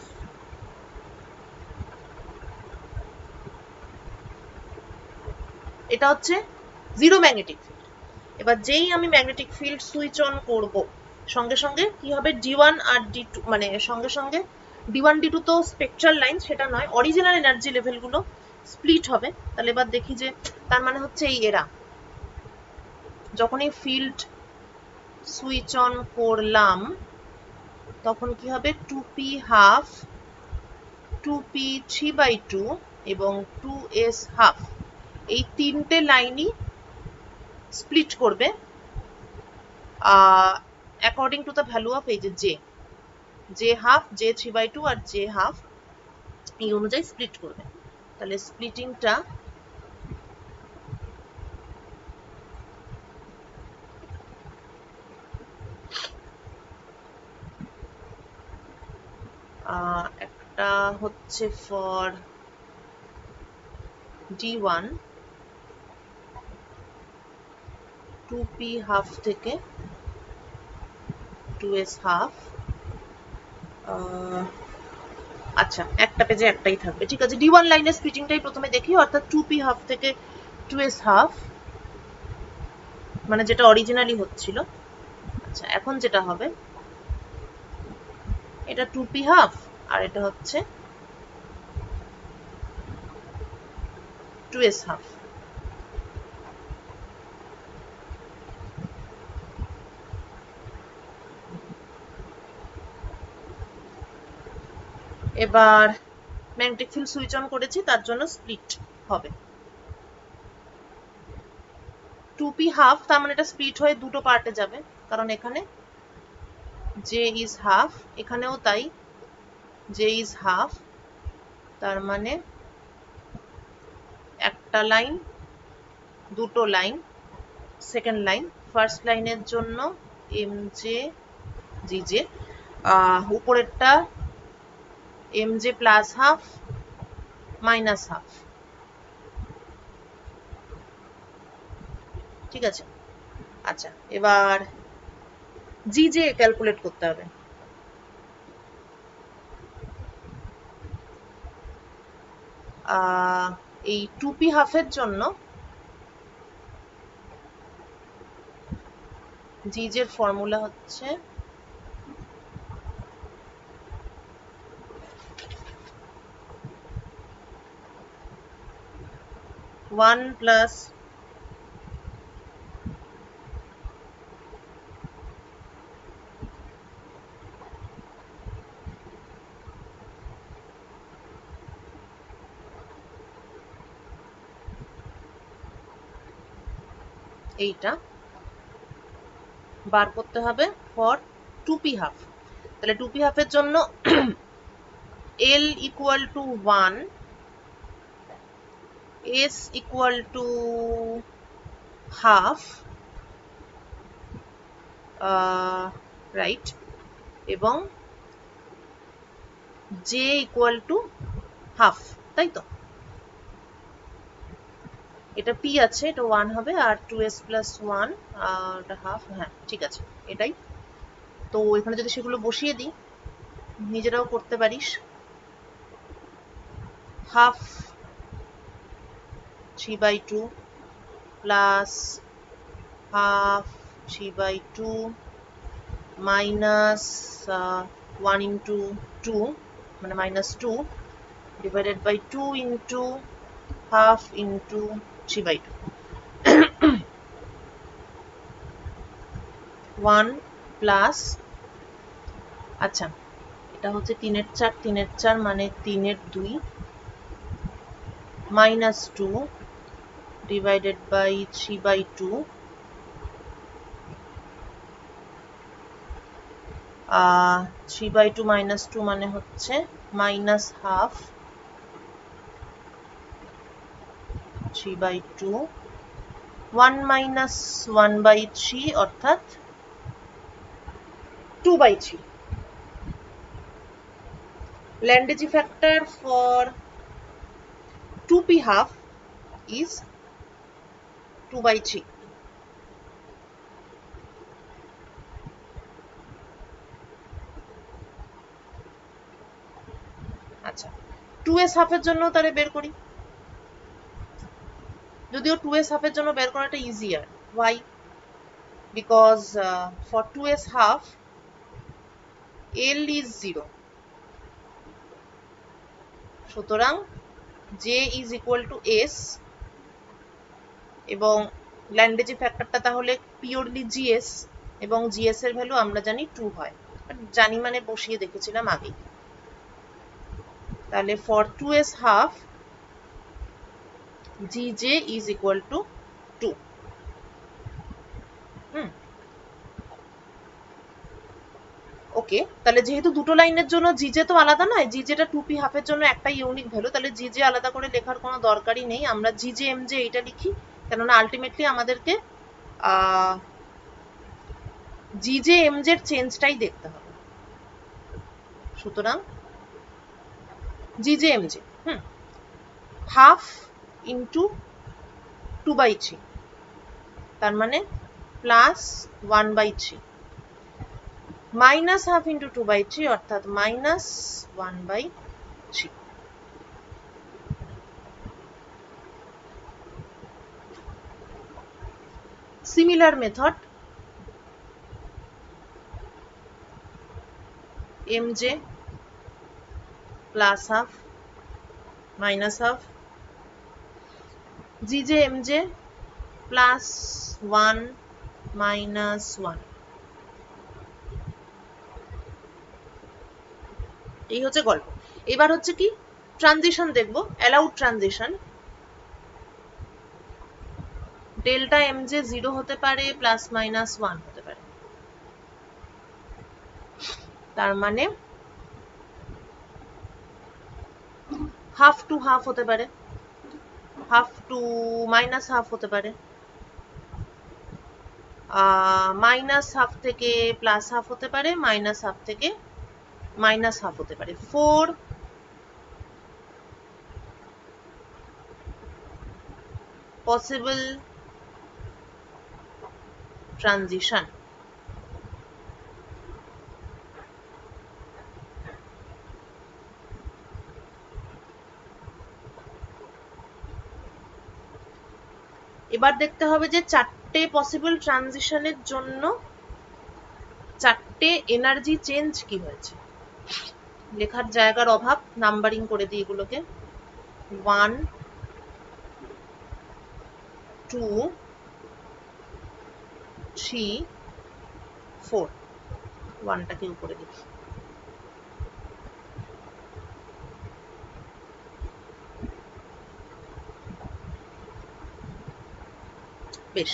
এটা হচ্ছে জিরো ম্যাগনেটিক ফিল্ড। এবার যেই আমি ম্যাগনেটিক ফিল্ড সুইচ অন করব, সঙ্গে সঙ্গে কি হবে, ডি ওয়ান আর ডি টু, মানে সঙ্গে সঙ্গে ডি ওয়ান ডি টু তো স্পেকট্রাল লাইন, সেটা নয়, অরিজিনাল এনার্জি লেভেলগুলো স্প্লিট হবে। তাহলে এবার দেখি যে তার মানে হচ্ছে এই এরা যখনই ফিল্ড সুইচ অন করলাম তখন কি হবে, two P half, two P three by two এবং টু এস হাফ, এই তিনটে লাইনই স্প্লিট করবে according to the value of এই যে J, J half, J three by two আর জে হাফ, এই অনুযায়ী স্প্লিট করবে। তাহলে স্প্লিটিংটা একটা হচ্ছে for D one two P half থেকে টু এস হাফ, আচ্ছা একটা পেজে একটাই থাকবে, ঠিক আছে। ডি ওয়ান লাইনের স্প্লিটিংটাই প্রথমে দেখি, অর্থাৎ টু পি হাফ থেকে টু এস হাফ, মানে যেটা অরিজিনালি হচ্ছিল। আচ্ছা, এখন যেটা হবে এটা টু পি হাফ আর এটা হচ্ছে টু এস হাফ। এবার ম্যাগনেটিক ফিল্ড সুইচ অন করেছি, তার জন্য স্প্লিট হবে। টু পি হাফ, তার মানে এটা স্প্লিট হয়ে দুটো পার্টে যাবে, কারণ এখানে জে ইজ হাফ, এখানেও তাই, জে ইজ হাফ, তার মানে একটা লাইন, দুটো লাইন, সেকেন্ড লাইন, ফার্স্ট লাইনের জন্য এম জে জি জে, উপরেরটা M J plus half minus half, ঠিক আছে। আচ্ছা, এবার জি জে ক্যালকুলেট করতে হবে। এই টু পি হাফের জন্য জি জের ফর্মুলা হচ্ছে ওয়ান প্লাস এইটা বার করতে হবে ফর টু পি হাফ। তাহলে টু পি হাফের জন্য L equal to one, S equal to half, right, এবং জে ইকুয়াল টু হাফ, তাই তো? এটা পি আছে, এটা ওয়ান হবে, আর টু এস প্লাস ওয়ান, এটা হাফ, হ্যাঁ ঠিক আছে, এটাই তো। এখানে যদি সেগুলো বসিয়ে দিই, নিজেরাও করতে পারিস। Half three by two plus half three by two minus one into two, মানে minus two, divided by two into half into three by two, one plus, আচ্ছা এটা হচ্ছে তিনের চার, তিনের চার মানে তিনের দুই, minus two divided by three by two, three by two minus two মানে হচ্ছে minus half three by two, one minus one by three অর্থাৎ two by three. Landeji factor for two p half is two by three. আচ্ছা, two S half জন্য তাহলে বের করি, যদিও two S half জন্য বের করাটা easier. Why? Because uh, for two s half L is zero, সুতরাং J is equal to S, এবং ল্যান্ডেজি ফ্যাক্টরটা তাহলে পিওরলি জিএস, এবং জিএস এর ভ্যালু আমরা জানি টু হয়, জানি মানে বসিয়ে দেখেছিলাম আগে। তাহলে for two S half Gj is equal to two. Hmm, okay, তাহলে যেহেতু দুটো লাইনের জন্য জিজে তো আলাদা নয়, জিজেটা টু পি হাফের জন্য একটা ইউনিক ভ্যালু, তাহলে জিজে আলাদা করে লেখার কোনো দরকারই নেই, আমরা জিজে এমজে এইটা লিখি, কেননা আলটিমেটলি আমাদেরকে জিজে এমজের চেঞ্জটাই দেখতে হবে। সুতরাং GJ MJ, hmm, half into two by three, তার মানে plus one by three, minus half into two by three অর্থাৎ minus one by three. Similar method MJ plus half minus half, GJ MJ plus one minus one, এই হচ্ছে গল্প। এবার হচ্ছে কি transition দেখবো, allowed transition. Delta M J zero হতে পারে, প্লাস মাইনাস ওয়ান হতে পারে। তার মানে হাফ টু হাফ হতে পারে, হাফ টু মাইনাস হাফ হতে পারে, মাইনাস হাফ থেকে প্লাস হাফ হতে পারে, মাইনাস হাফ থেকে মাইনাস হাফ হতে পারে। Four possible transition. এবার দেখতে হবে যে চারটে পসিবল ট্রানজিশনের জন্য চারটে এনার্জি চেঞ্জ কি হয়েছে। লেখার জায়গার অভাব, নাম্বারিং করে দিই এগুলোকে। One, two, three, four. ওয়ানটাকে উপরে দেখি। বেশ,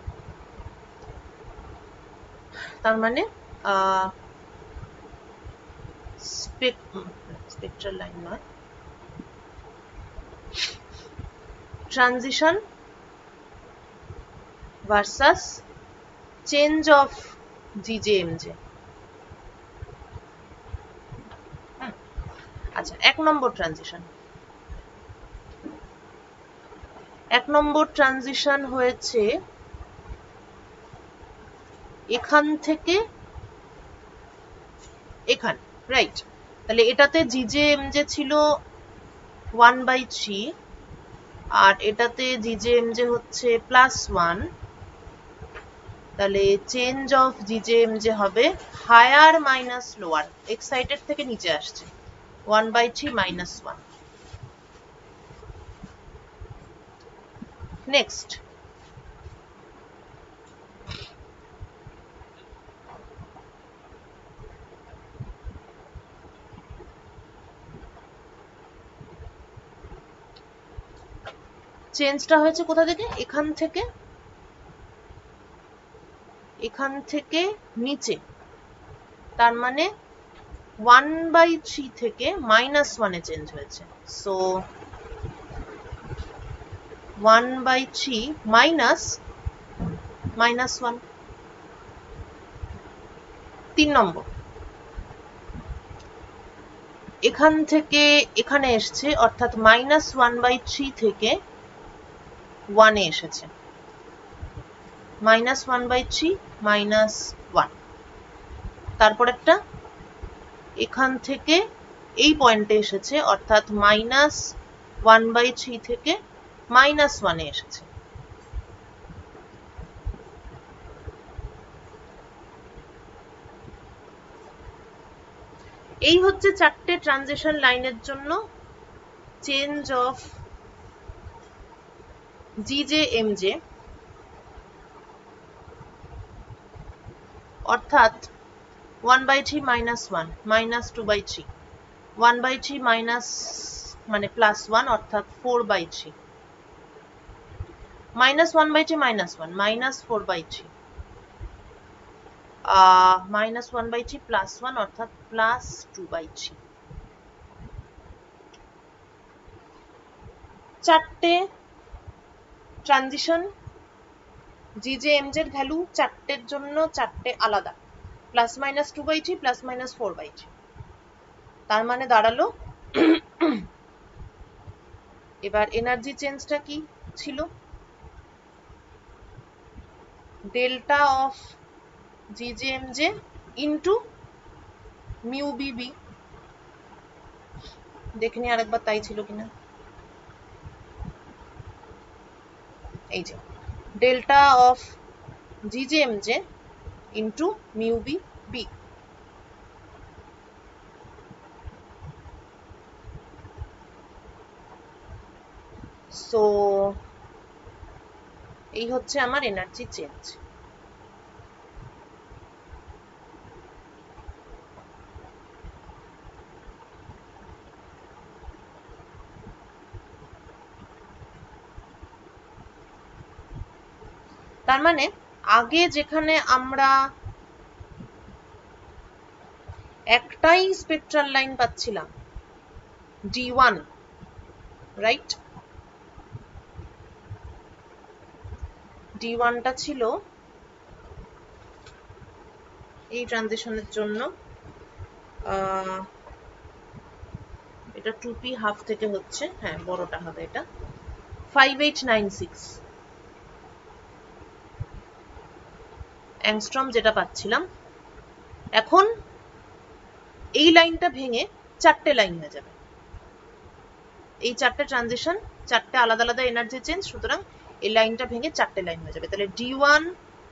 তার মানে স্পেকট্রাল লাইন নয়, transition versus change of GJMJ. আচ্ছা, এক নম্বর ট্রানজিশন। এক নম্বর ট্রানজিশন হয়েছে এখান থেকে এখানে, রাইট? তাহলে এটাতে জিজেএমজে ছিল ওয়ান বাই থ্রি, আর এটাতে জিজেএমজে হচ্ছে প্লাস ওয়ান। তাহলে চেঞ্জ অফ জিজেএমজে হবে হায়ার মাইনাস লোয়ার, এক্সাইটেড থেকে নিচে আসছে, one by three minus one. Next, চেঞ্জটা হয়েছে কোথা থেকে? এখান থেকে এখান থেকে নিচে, তার মানে ওয়ান বাই থ্রি থেকে মাইনাস ওয়ানে চেঞ্জ হয়েছে। So one by three minus minus one. তিন নম্বর, এখান থেকে এখানে এসছে, অর্থাৎ মাইনাস ওয়ান বাই থ্রি থেকে ওয়ানে এসেছে, minus one by three minus one. তারপর একটা এখান থেকে এই পয়েন্টে এসেছে, অর্থাৎ মাইনাস ওয়ান বাই থ্রি থেকে মাইনাস ওয়ানে এসেছে। এই হচ্ছে চারটে ট্রানজিশন লাইনের জন্য চেঞ্জ অফ জিজেএমজে, অর্থাৎ one by three minus one, minus two by three, one by three minus মানে প্লাস ওয়ান, অর্থাৎ four by three, minus one by three minus one, minus four by three, minus one by three plus one, অর্থাৎ plus two by three. চারটে transition, জিজেএমজের value চারটের জন্য চারটে আলাদা, plus minus two by three, plus minus four by three. তার মানে দাঁড়ালো, এবার এনার্জি চেঞ্জটা কি ছিল? Delta of GJMJ into mu BB. দেখে নি আরেকবার তাই ছিল কিনা। এই যে delta of GJMJ into mu B B. So এই হচ্ছে আমার এনার্জি চেঞ্জ। তার মানে আগে যেখানে আমরা একটাই স্পেকট্রাল লাইন পাচ্ছিলাম ডি ওয়ান, রাইট? ডি ওয়ানটা ছিল এই ট্রানজিশনের জন্য আহ এটা টু পি হাফ থেকে হচ্ছে, হ্যাঁ বড়টা হবে এটা, five eight nine six angstrom যেটা পাচ্ছিলাম। এখন এই লাইনটা ভেঙে চারটে লাইন হয়ে যাবে, এই চারটে ট্রানজিশন, চারটে আলাদা আলাদা এনার্জি চেঞ্জ, সুতরাং এই লাইনটা ভেঙে চারটে লাইন হয়ে যাবে। তাহলে D one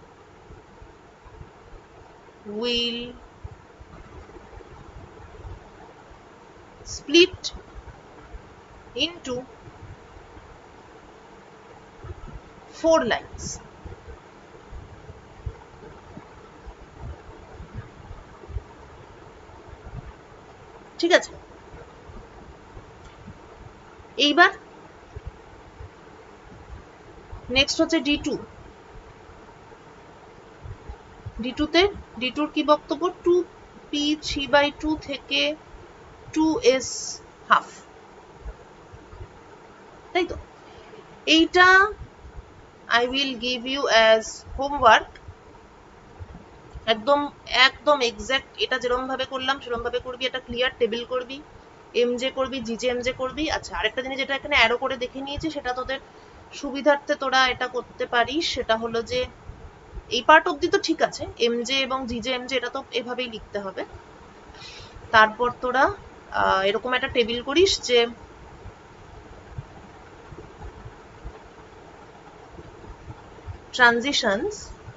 will split into four lines. ঠিক আছে, এইবার নেক্সট হচ্ছে ডি টু। ডি টু তে ডি টুর কি বক্তব্য? Two P three by two থেকে টু এস হাফ, তাই তো? এইটা I will give you as homework. একদম একদম এক্সাক্ট এটা যেরকম ভাবে করলাম সেরকম ভাবে করবি, এটা ক্লিয়ার টেবিল করবি, এমজে করবি, জিজে এমজে করবি। আচ্ছা, আরেকটা জিনিস যেটা এখানে অ্যারো করে দেখে নিয়েছি, সেটা তোদের সুবিধার্থে তোরা এটা করতে পারিস, সেটা হলো যে এই পার্ট অবধি তো ঠিক আছে, এমজে এবং জিজে এমজে এটা তো এভাবেই লিখতে হবে। তারপর তোরা এরকম একটা টেবিল করিস যে ট্রানজিশনস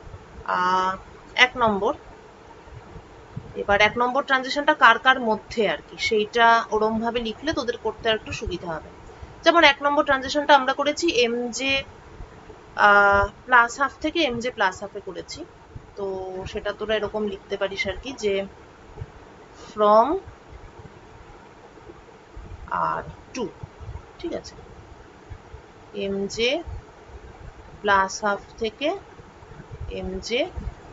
এক নম্বর, এবার এক নম্বর ট্রানজিশনটা কার কার মধ্যে আর কি, সেইটা ওরম ভাবে লিখলে তোদের করতে আর একটু সুবিধা হবে। যেমন এক নম্বর ট্রানজিশনটা আমরা করেছি এমজে প্লাস হাফ থেকে এমজে প্লাস হাফে করেছি, তো সেটা তোরা এরকম লিখতে পারিস আর কি যে ফ্রম আর টু, ঠিক আছে, এমজে প্লাস হাফ থেকে এমজে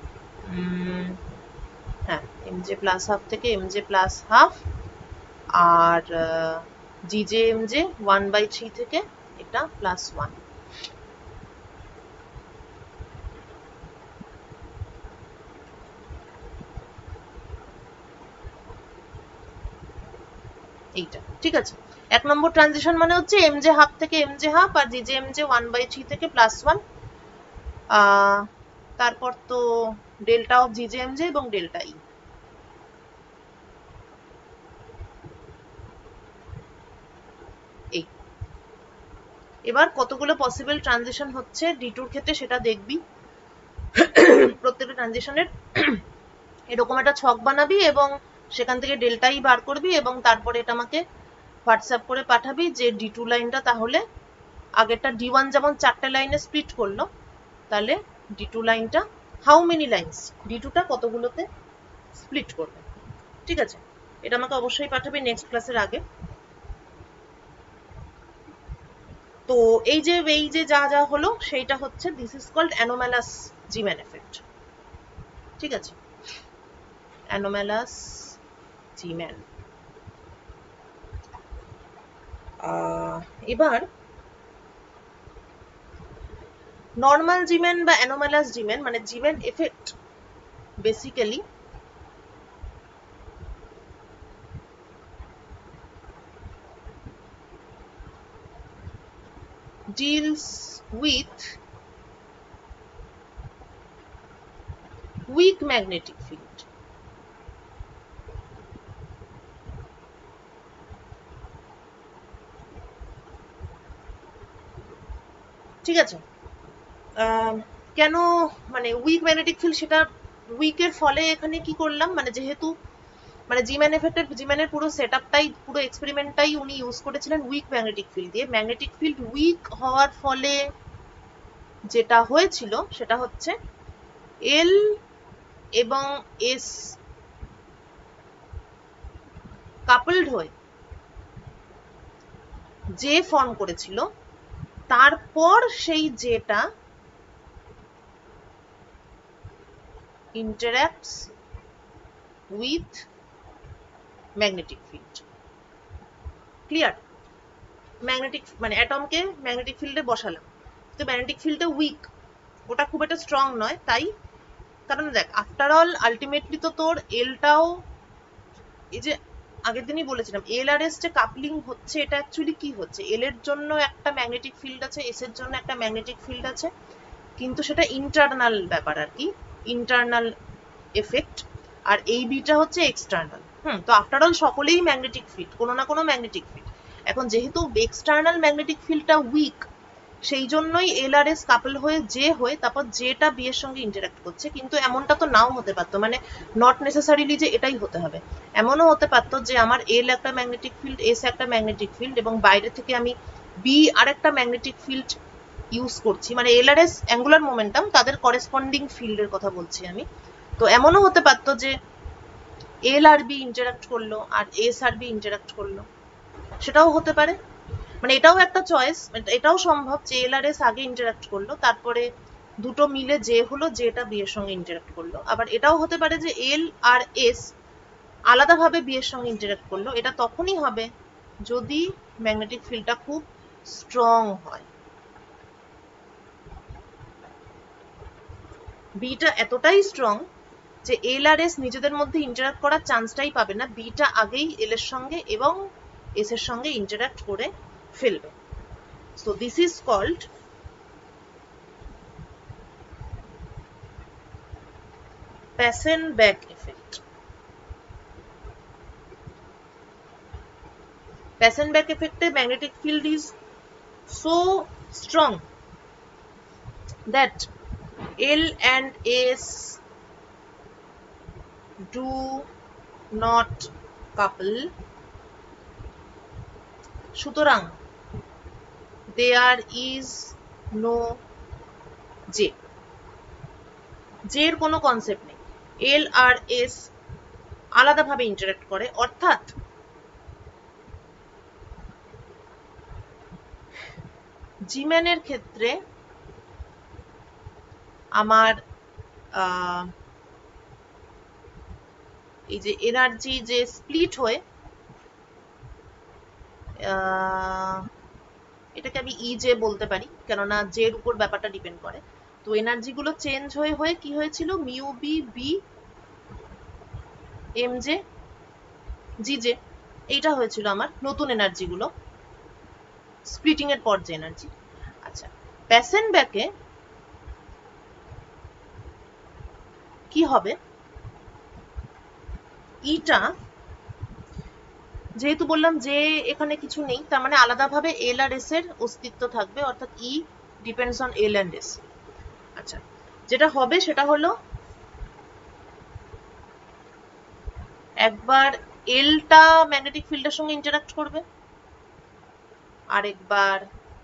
হ্যাঁ এমজে প্লাস হাফ থেকে এমজে প্লাস হাফ, আর GJ MJ one by three থেকে এটা প্লাস ওয়ান। এইটা ঠিক আছে। এক নম্বর ট্রানজিশন মানে হচ্ছে এমজে হাফ থেকে এমজে হাফ আর GJ MJ one by three থেকে প্লাস ওয়ান। তারপর তো ডেল্টা অফ জিজে এমজে এবং ডেল্টা ই। এই এবার কতগুলো পসিবল ট্রানজিশন হচ্ছে ডি টুর ক্ষেত্রে সেটা দেখবি। প্রত্যেকটা ট্রানজিশনের এরকম একটা ছক বানাবি এবং সেখান থেকে ডেল্টা ই বার করবি এবং তারপরে এটা আমাকে হোয়াটসঅ্যাপ করে পাঠাবি যে ডি টু লাইনটা তাহলে আগেরটা ডি ওয়ান যেমন চারটে লাইনে স্প্লিট করলো, তাহলে ডি টু লাইনটা হাউ মেনি লাইনস, ডি টুটা কতগুলোতে স্প্লিট করবে। ঠিক আছে, এটা আমাকে অবশ্যই পাঠাবি নেক্সট ক্লাসের আগে। তো এই যে এই যে যা যা হলো সেইটা হচ্ছে this is called anomalous Zeeman effect. ঠিক আছে, অ্যানোমালাস জিম্যান। এবার নর্মাল জিম্যান বা অ্যানোমালাস জিম্যান মানে Zeeman effect basically deals with weak magnetic field. ঠিক আছে, কেন মানে উইক ম্যাগনেটিক ফিল্ড, সেটা উইকের ফলে এখানে কি করলাম, মানে যেহেতু মানে জিম্যান এফেক্টের জিম্যানের পুরো সেটআপটাই পুরো এক্সপেরিমেন্টটাই উনি ইউজ করেছিলেন উইক ম্যাগনেটিক ফিল্ড দিয়ে। ম্যাগনেটিক ফিল্ড উইক হওয়ার ফলে যেটা হয়েছিল সেটা হচ্ছে এল এবং এস কাপলড হয়ে জে ফর্ম করেছিল, তারপর সেই জেটা interacts with magnetic field. Clear? Magnetic মানে অ্যাটমকে ম্যাগনেটিক ফিল্ডে বসালাম, তো ম্যাগনেটিক ফিল্ডটা উইক, ওটা খুব একটা স্ট্রং নয়, তাই কারণ দেখ আফটার অল আলটিমেটলি তো তোর এলটাও, এই যে আগের দিনই বলেছিলাম এল আর এস যে কাপলিং হচ্ছে, এটা অ্যাকচুয়ালি কি হচ্ছে, এল এর জন্য একটা ম্যাগনেটিক ফিল্ড আছে, এস এর জন্য একটা ম্যাগনেটিক ফিল্ড আছে, কিন্তু সেটা ইন্টারনাল ব্যাপার আর কি, ইন্টারনাল এফেক্ট, আর এই বিটা হচ্ছে এক্সটার্নাল। হুম, তো আফটার অল সকলেই ম্যাগনেটিক ফিল্ড, কোনো না কোনো ম্যাগনেটিক ফিল্ড। এখন যেহেতু এক্সটার্নাল ম্যাগনেটিক ফিল্ডটা উইক, সেই জন্যই এল আর এস কাপল হয়ে যে হয়ে তারপর যেটা বি এর সঙ্গে ইন্টারঅ্যাক্ট করছে, কিন্তু এমনটা তো নাও হতে পারতো, মানে নট নেসেসারিলি যে এটাই হতে হবে, এমনও হতে পারতো যে আমার এল একটা ম্যাগনেটিক ফিল্ড, এস একটা ম্যাগনেটিক ফিল্ড, এবং বাইরে থেকে আমি বি আর একটা ম্যাগনেটিক ফিল্ড ইউজ করছি, মানে এল আর এস অ্যাঙ্গুলার মোমেন্টাম তাদের করেসপন্ডিং ফিল্ডের কথা বলছি আমি। তো এমনও হতে পারতো যে এল আর বি ইন্টারঅ্যাক্ট করলো আর এস আর বি ইন্টারঅ্যাক্ট করলো, সেটাও হতে পারে, মানে এটাও একটা চয়েস, এটাও সম্ভব যে এল আর এস আগে ইন্টারঅ্যাক্ট করলো, তারপরে দুটো মিলে যে হলো যেটা বি এর সঙ্গে ইন্টারঅ্যাক্ট করলো। আবার এটাও হতে পারে যে এল আর এস আলাদাভাবে বি এর সঙ্গে ইন্টারঅ্যাক্ট করলো, এটা তখনই হবে যদি ম্যাগনেটিক ফিল্ডটা খুব স্ট্রং হয়। বিটা এতটাই স্ট্রং যে এল আর এস নিজেদের মধ্যে ইন্টারঅ্যাক্ট করার চান্সটাই পাবে না, বিটা আগেই এল এর সঙ্গে এবং এস এর সঙ্গে ইন্টারঅ্যাক্ট করে ফেলবে। So this is called Passenbach effect. Passenbach effect, the magnetic field is so strong that L and S do not couple. সুতরাং there is no J. J এর কোনো কনসেপ্ট নেই, এল আর এস আলাদাভাবে ইন্টারঅ্যাক্ট করে, অর্থাৎ জিম্যানের ক্ষেত্রে আমার এই যে এনার্জি যে স্প্লিট হয়ে, এটাকে আমি ই জে বলতে পারি কেননা জে এর উপর ব্যাপারটা ডিপেন্ড করে, তো এনার্জি গুলো চেঞ্জ হয়ে হয়ে কি হয়েছিল, mu B B M J G J, এইটা হয়েছিল আমার নতুন এনার্জি গুলো স্প্লিটিং এর পর যে এনার্জি। আচ্ছা, প্যাসেনব্যাকে কি হবে, ইটা যেহেতু বললাম যে এখানে কিছু নেই, তার মানে আলাদাভাবে এল আর এস এর অস্তিত্ব থাকবে, অর্থাৎ E depends on L and S. আচ্ছা, যেটা হবে সেটা হলো একবার এলটা ম্যাগনেটিক ফিল্ডের সঙ্গে ইন্টারঅ্যাক্ট করবে, আরেকবার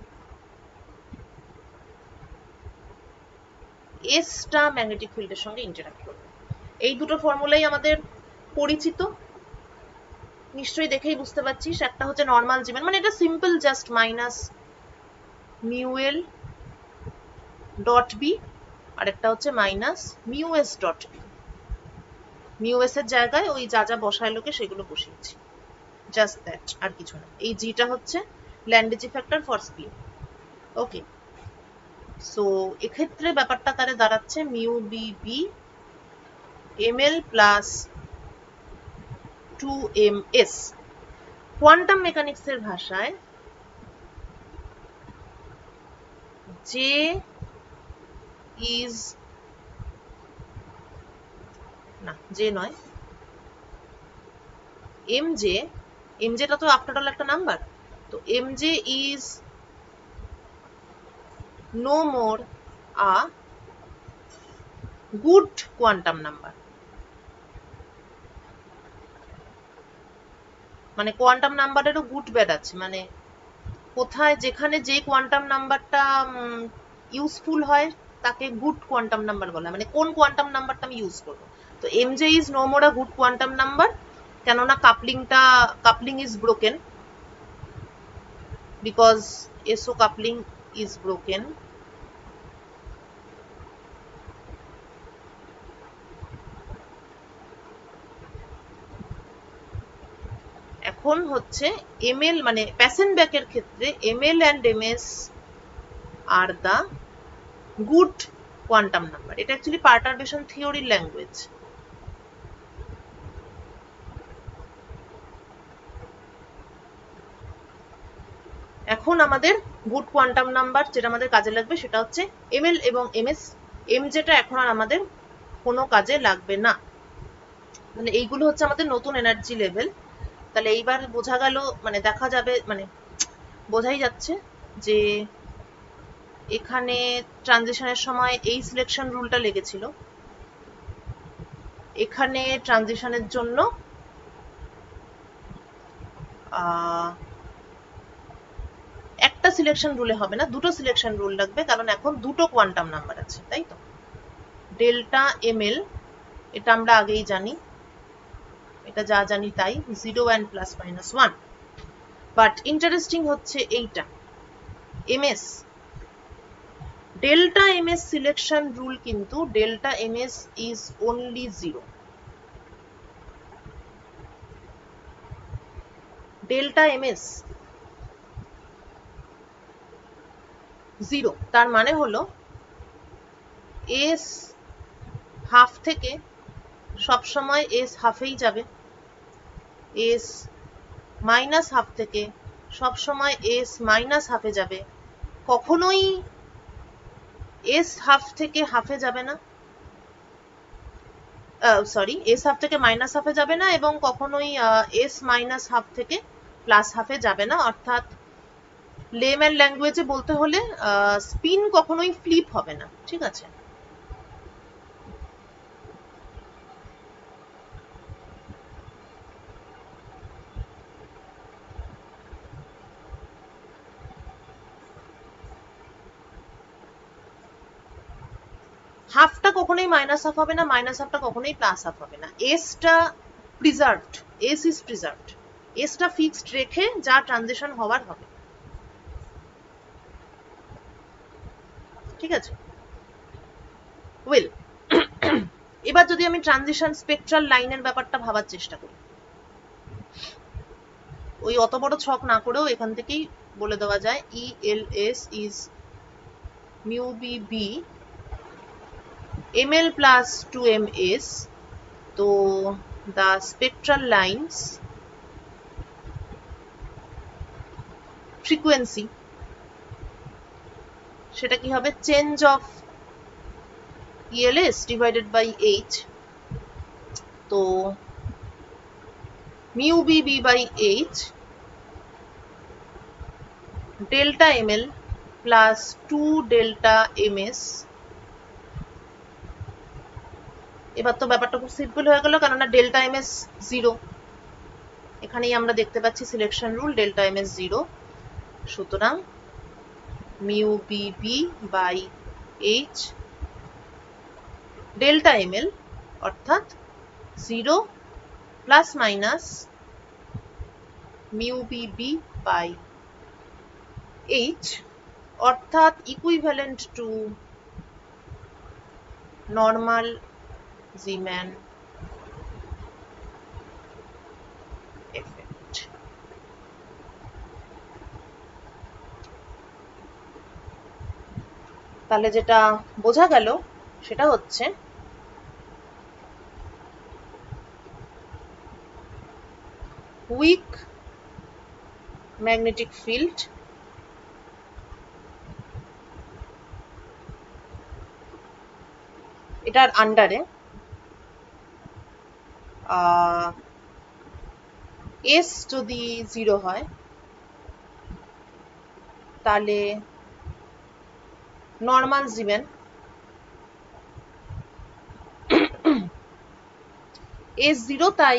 এসটা ম্যাগনেটিক ফিল্ডের সঙ্গে ইন্টারঅ্যাক্ট করবে। এই দুটো ফর্মুলাই আমাদের পরিচিত, নিশ্চয়ই দেখেই বুঝতে পারছিস। একটা হচ্ছে নর্মাল জিম্যান, মানে এটা simple, just minus mu L dot B, আর একটা হচ্ছে minus mu S dot B. Mu S এর জায়গায় ওই যা যা বসায় লোকে সেগুলো বসিয়েছি, জাস্ট দ্যাট, আর কিছু না। এই জিটা হচ্ছে Lande g factor for spin. Okay, so এক্ষেত্রে ব্যাপারটা তারে দাঁড়াচ্ছে mu B B M L plus two M S. Quantum mechanics এর ভাষায় জে ইজ না, জে নয়, এম জে, এম জেটা তো আফটার অল একটা নাম্বার, তো M J is no more a good quantum number. মানে কোয়ান্টাম নাম্বারেরও গুড ব্যাড আছে, মানে কোথায় যেখানে যে কোয়ান্টাম নাম্বারটা ইউজফুল হয় তাকে গুড কোয়ান্টাম নাম্বার বলা, মানে কোন কোয়ান্টাম নাম্বারটা আমি ইউজ করবো। তো M J is no more a good quantum number, কেননা কাপলিংটা coupling is broken, because S O coupling is broken. এখন হচ্ছে এমএল মানে প্যাসেনব্যাকের ক্ষেত্রে M L and M S are the good quantum number. এটা অ্যাকচুয়ালি পার্টারবেশন থিওরির ল্যাঙ্গুয়েজ। এখন আমাদের গুড কোয়ান্টাম নাম্বার যেটা আমাদের কাজে লাগবে সেটা হচ্ছে এমএল এবং এমএস। এম যেটা এখন আর আমাদের কোনো কাজে লাগবে না। তাহলে এইগুলো হচ্ছে আমাদের নতুন এনার্জি লেভেল। তাহলে এইবার বোঝা গেল, মানে দেখা যাবে, মানে বোঝাই যাচ্ছে যে এখানে ট্রানজিশনের সময় এই সিলেকশন রুলটা লেগেছিল, এখানে ট্রানজিশনের জন্য আহ একটা সিলেকশন রুলে হবে না, দুটো সিলেকশন রুল লাগবে, কারণ এখন দুটো কোয়ান্টাম নাম্বার আছে, তাই তো। ডেল্টা এমএল এটা আমরা আগেই জানি, এটা যা জানি তাই, zero and plus minus one. But interesting হচ্ছে এইটা M S, delta M S selection rule কিন্তু delta M S is only zero. Delta M S zero, তার মানে হলো এস হাফ থেকে সবসময় এস হাফেই যাবে, এস মাইনাস হাফ থেকে সবসময় এস মাইনাস হাফে যাবে, কখনোই এস হাফ থেকে হাফে যাবে না, সরি এস হাফ থেকে মাইনাস হাফে যাবে না, এবং কখনোই এস মাইনাস হাফ থেকে প্লাস হাফে যাবে না। অর্থাৎ লেম্যান ল্যাঙ্গুয়েজে বলতে হলে স্পিন কখনোই ফ্লিপ হবে না, ঠিক আছে। হাফটা কখনোই মাইনাস হাফ হবে না, মাইনাস হাফটা কখনোই প্লাস হাফ হবে না। এসটা প্রিজার্ভড, এস ইজ প্রিজার্ভড, এসটা ফিক্সড রেখে যা ট্রানজিশন হওয়ার হবে, ঠিক আছে। ওয়েল, এবার যদি আমি ট্রানজিশন স্পেকট্রাল লাইনের ব্যাপারটা ভাবার চেষ্টা করি, ওই অত বড় ছক না করেও এখান থেকেই বলে দেওয়া যায় E L S is mu B B ml plus two m s, তো the spectral lines frequency সেটা কি হবে, change of E L S divided by H, তো mu b b by H delta ml plus two delta ms। এবার তো ব্যাপারটা খুব simple হয়ে গেল, কেননা ডেল্টা এমএস জিরো, এখানেই আমরা দেখতে পাচ্ছি selection rule delta M S zero, সুতরাং mu B B by H delta M L অর্থাৎ zero plus minus mu B B by H, অর্থাৎ equivalent to normal Zeeman effect। তাহলে যেটা বোঝা গেল সেটা হচ্ছে উইক ম্যাগনেটিক ফিল্ড এটার আন্ডারে এস যদি জিরো হয় তাহলে নর্মাল জিমেন, এস জিরো তাই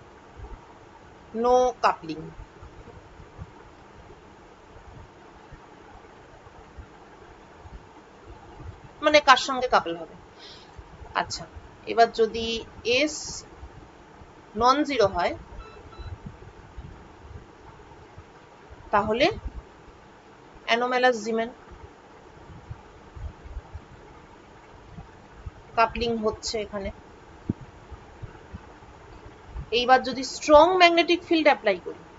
নো কাপলিং। মানে কার সঙ্গে কাপল হবে। আচ্ছা, এবার যদি এস নন জিরো হয় তাহলে অ্যানোম্যালাস জিমেন, কাপলিং হচ্ছে এখানে। এইবার যদি স্ট্রং ম্যাগনেটিক ফিল্ড অ্যাপ্লাই করি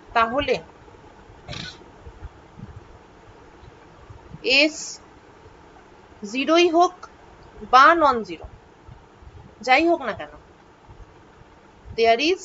তাহলে এস জিরোই হোক বা নন জিরো, যাই হোক না কেন, there is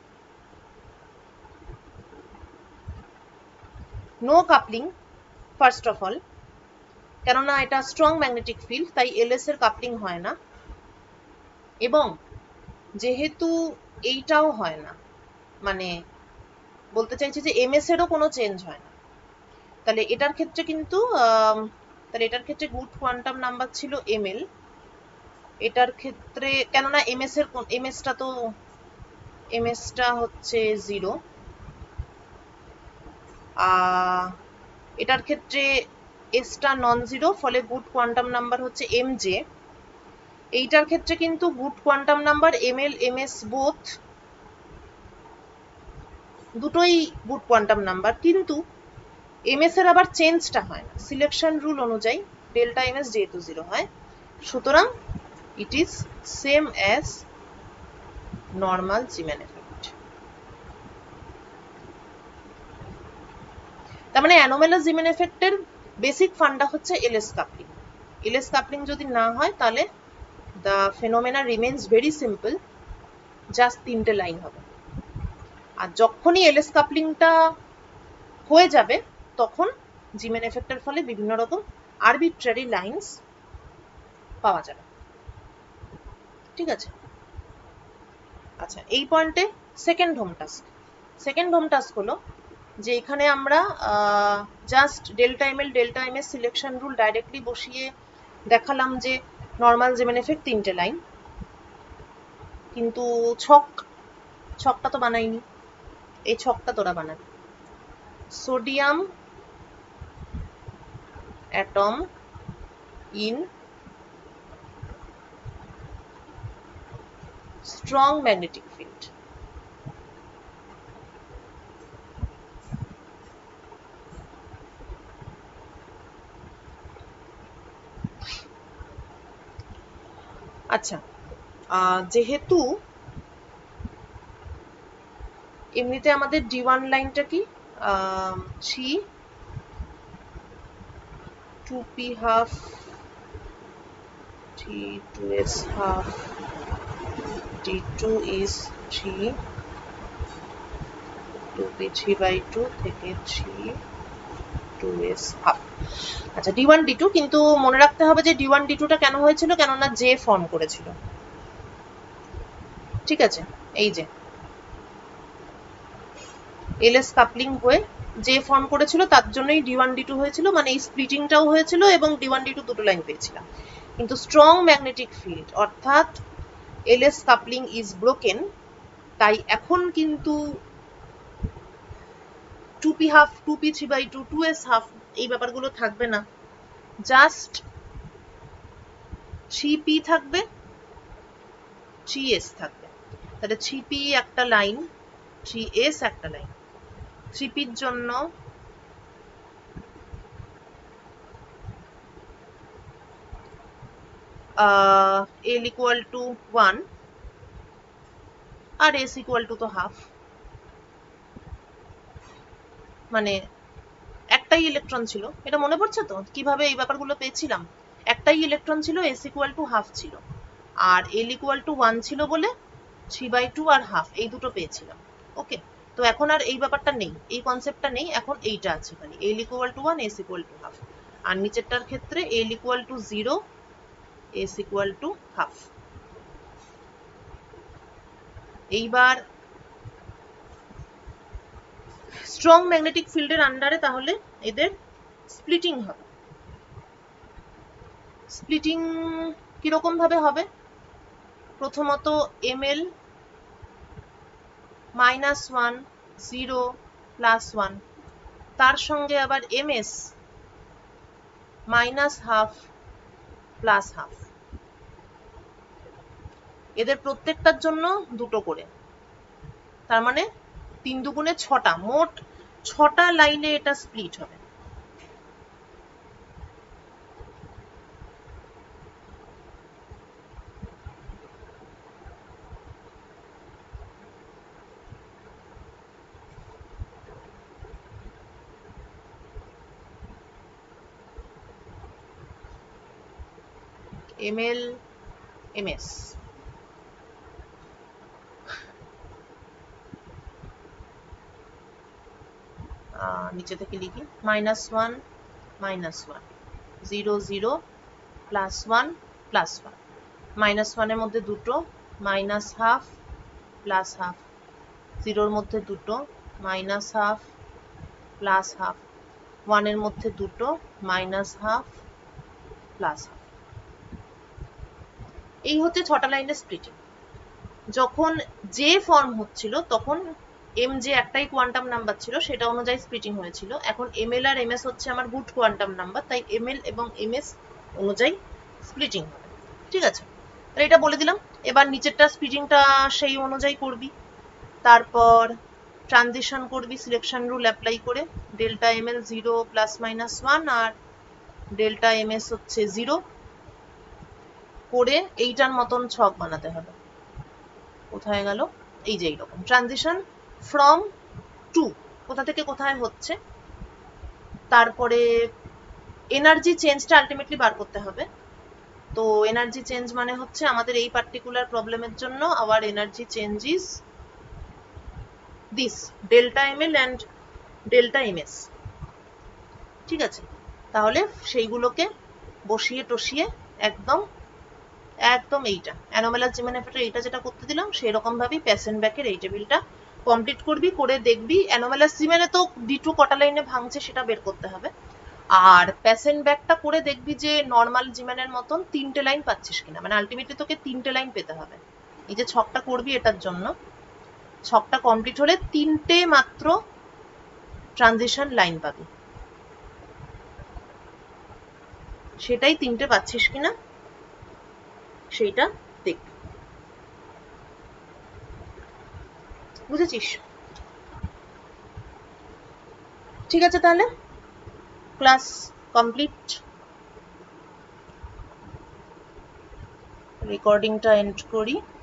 no coupling first of all, কেননা এটা স্ট্রং ম্যাগনেটিক ফিল্ড, তাই এলএস এর কাপলিং হয় না। এবং যেহেতু এইটাও হয় না, মানে বলতে চাইছি যে এমএস এরও কোনো চেঞ্জ হয় না, তাহলে এটার ক্ষেত্রে কিন্তু তাহলে এটার ক্ষেত্রে গুড কোয়ান্টাম নাম্বার ছিল এমএল। এটার ক্ষেত্রে কেননা এমএস এর এমএসটা তো এমএসটা হচ্ছে জিরো, এটার ক্ষেত্রে এসটা নন জিরো, ফলে গুড কোয়ান্টাম নাম্বার হচ্ছে এম জে। এইটার ক্ষেত্রে কিন্তু good quantum number M L M S both দুটোই গুড কোয়ান্টাম নাম্বার, কিন্তু এম এস এর আবার চেঞ্জটা হয় না সিলেকশন রুল অনুযায়ী, ডেল্টা এম এস যেহেতু জিরো হয়, সুতরাং it is same as normal Zeeman effect. তার মানে অ্যানোমালাস জিমেন এফেক্টের বেসিক ফান্ডা হচ্ছে এলএস কাপলিং। এলএস কাপলিং যদি না হয় তাহলে the phenomena remains very simple, just তিনটে লাইন হবে। আর যখনই এলএস কাপলিংটা হয়ে যাবে তখন জিমেন এফেক্টের ফলে বিভিন্ন রকম আরবিট্রারি লাইনস পাওয়া যাবে। ঠিক আছে, আচ্ছা এই পয়েন্টে second home task second home task হলো যে এখানে আমরা just delta M L delta M S selection rule directly বসিয়ে দেখালাম যে নর্মাল জিমেন এফেক্ট তিনটে লাইন, কিন্তু ছক ছকটা তো বানাইনি, এই ছকটা তোরা বানাবি। Sodium atom in strong magnetic field. আচ্ছা, যেহেতু এমনিতে আমাদের ডি ওয়ান লাইনটা কি C two P half T two S half D two is three two P three by two থেকে থ্রি টু এস হাফ। আচ্ছা ডি ওয়ান ডি টু, কিন্তু মনে রাখতে হবে যে ডি ওয়ান ডি টুটা কেন হয়েছিল, কেননা জে ফর্ম করেছিল। ঠিক আছে, এই যে এলএস কাপলিং হয়ে যে ফর্ম করেছিল তার জন্যই ডি ওয়ান ডি টু হয়েছিল, মানে এই স্প্লিটিংটাও হয়েছিল এবং ডি ওয়ান ডি টু দুটো লাইন পেয়েছিলাম। কিন্তু স্ট্রং ম্যাগনেটিক ফিল্ড অর্থাৎ এলএস কাপলিং ইজ ব্রোকেন, তাই এখন কিন্তু two P half two P three by two two S half এই ব্যাপারগুলো থাকবে না, জাস্ট থ্রি পি থাকবে থ্রি এস থাকবে। তাহলে থ্রি পি একটা লাইন, থ্রি এস একটা লাইন। থ্রি পির জন্য এল ইকুয়াল টু ওয়ান আর এস ইকুয়াল টু তো হাফ, মানে একটাই ইলেকট্রন ছিল। এটা মনে পড়ছে তো কিভাবে এই ব্যাপারগুলো পেয়েছিলাম? একটাই ইলেকট্রন ছিল, এস ইকুয়াল টু হাফ ছিল, আর এল ইকুয়াল টু ওয়ান ছিল বলে থ্রি বাই টু আর হাফ এই দুটো পেয়েছিলাম। ওকে, তো এখন আর এই ব্যাপারটা নেই, এই কনসেপ্টটা নেই, এখন এইটা আছে খালি L equal to one S equal to half. আর নিচেরটার ক্ষেত্রে L equal to zero S equal to half. এইবার স্ট্রং ম্যাগনেটিক ফিল্ডের আন্ডারে তাহলে এদের স্প্লিটিং হবে। স্প্লিটিং কিরকম ভাবে হবে? প্রথমত M L minus one zero plus one, তার সঙ্গে আবার M S minus half plus half, এদের প্রত্যেকটার জন্য দুটো করে, তার মানে তিন দুগুণে ছটা, মোট ছটা লাইনে এটা স্প্লিট হবে। এমএল এমএস নিচে থেকে লিখি minus one minus one zero zero plus one plus one minus ওয়ানের মধ্যে দুটো মাইনাস হাফ প্লাস হাফ জিরোর মধ্যে দুটো মাইনাস হাফ প্লাস হাফ ওয়ানের মধ্যে দুটো মাইনাস হাফ প্লাস হাফ। এই হচ্ছে ছটা লাইনের স্প্লিটিং। যখন যে ফর্ম হচ্ছিল তখন এম যে একটাই কোয়ান্টাম নাম্বার ছিল সেটা অনুযায়ী স্প্লিটিং হয়েছিল। এখন এমএল আর এমএস হচ্ছে আমার গুড কোয়ান্টাম নাম্বার, তাই এমএল এবং এমএস অনুযায়ী স্প্লিটিং হবে। ঠিক আছে, তাহলে এটা বলে দিলাম। এবার নিচেরটা স্প্লিটিংটা সেই অনুযায়ী করবি। তারপর ট্রানজিশন করবি সিলেকশন রুল অ্যাপ্লাই করে, delta M L zero plus minus one আর ডেল্টা এমএস হচ্ছে জিরো করে এইটার মতন ছক বানাতে হবে। কোথায় গেল? এই যে এইরকম ট্রানজিশন ফ্রম টু, কোথা থেকে কোথায় হচ্ছে। তারপরে এনার্জি চেঞ্জটা আলটিমেটলি বার করতে হবে। তো এনার্জি চেঞ্জ মানে হচ্ছে আমাদের এই পার্টিকুলার প্রবলেমের জন্য our energy change is this delta M L and delta M S. ঠিক আছে, তাহলে সেইগুলোকে বসিয়ে টসিয়ে একদম একদম এইটা অ্যানোমালাস জিমেনএফের এইটা যেটা করতে দিলাম সেরকম ভাবেই প্যাসেনব্যাকের এই টেবিলটা কমপ্লিট করবি। করে দেখবি অ্যানোমালাস জিমেনে তো ডি টু কটা লাইনে ভাঙছে সেটা বের করতে হবে, আর প্যাসেনব্যাকটা করে দেখবি যে নর্মাল জিমেনের মতন তিনটে লাইন পাচ্ছিস কিনা। মানে আলটিমেটলি তোকে তিনটে লাইন পেতে হবে। এই যে ছকটা করবি এটার জন্য, ছকটা কমপ্লিট হলে তিনটে মাত্র ট্রানজিশন লাইন পাবি, সেটাই তিনটে পাচ্ছিস কিনা সেইটা দেখবি। বুঝেছিস? ঠিক আছে, তাহলে ক্লাস কমপ্লিট। রেকর্ডিংটা এন্ড করি।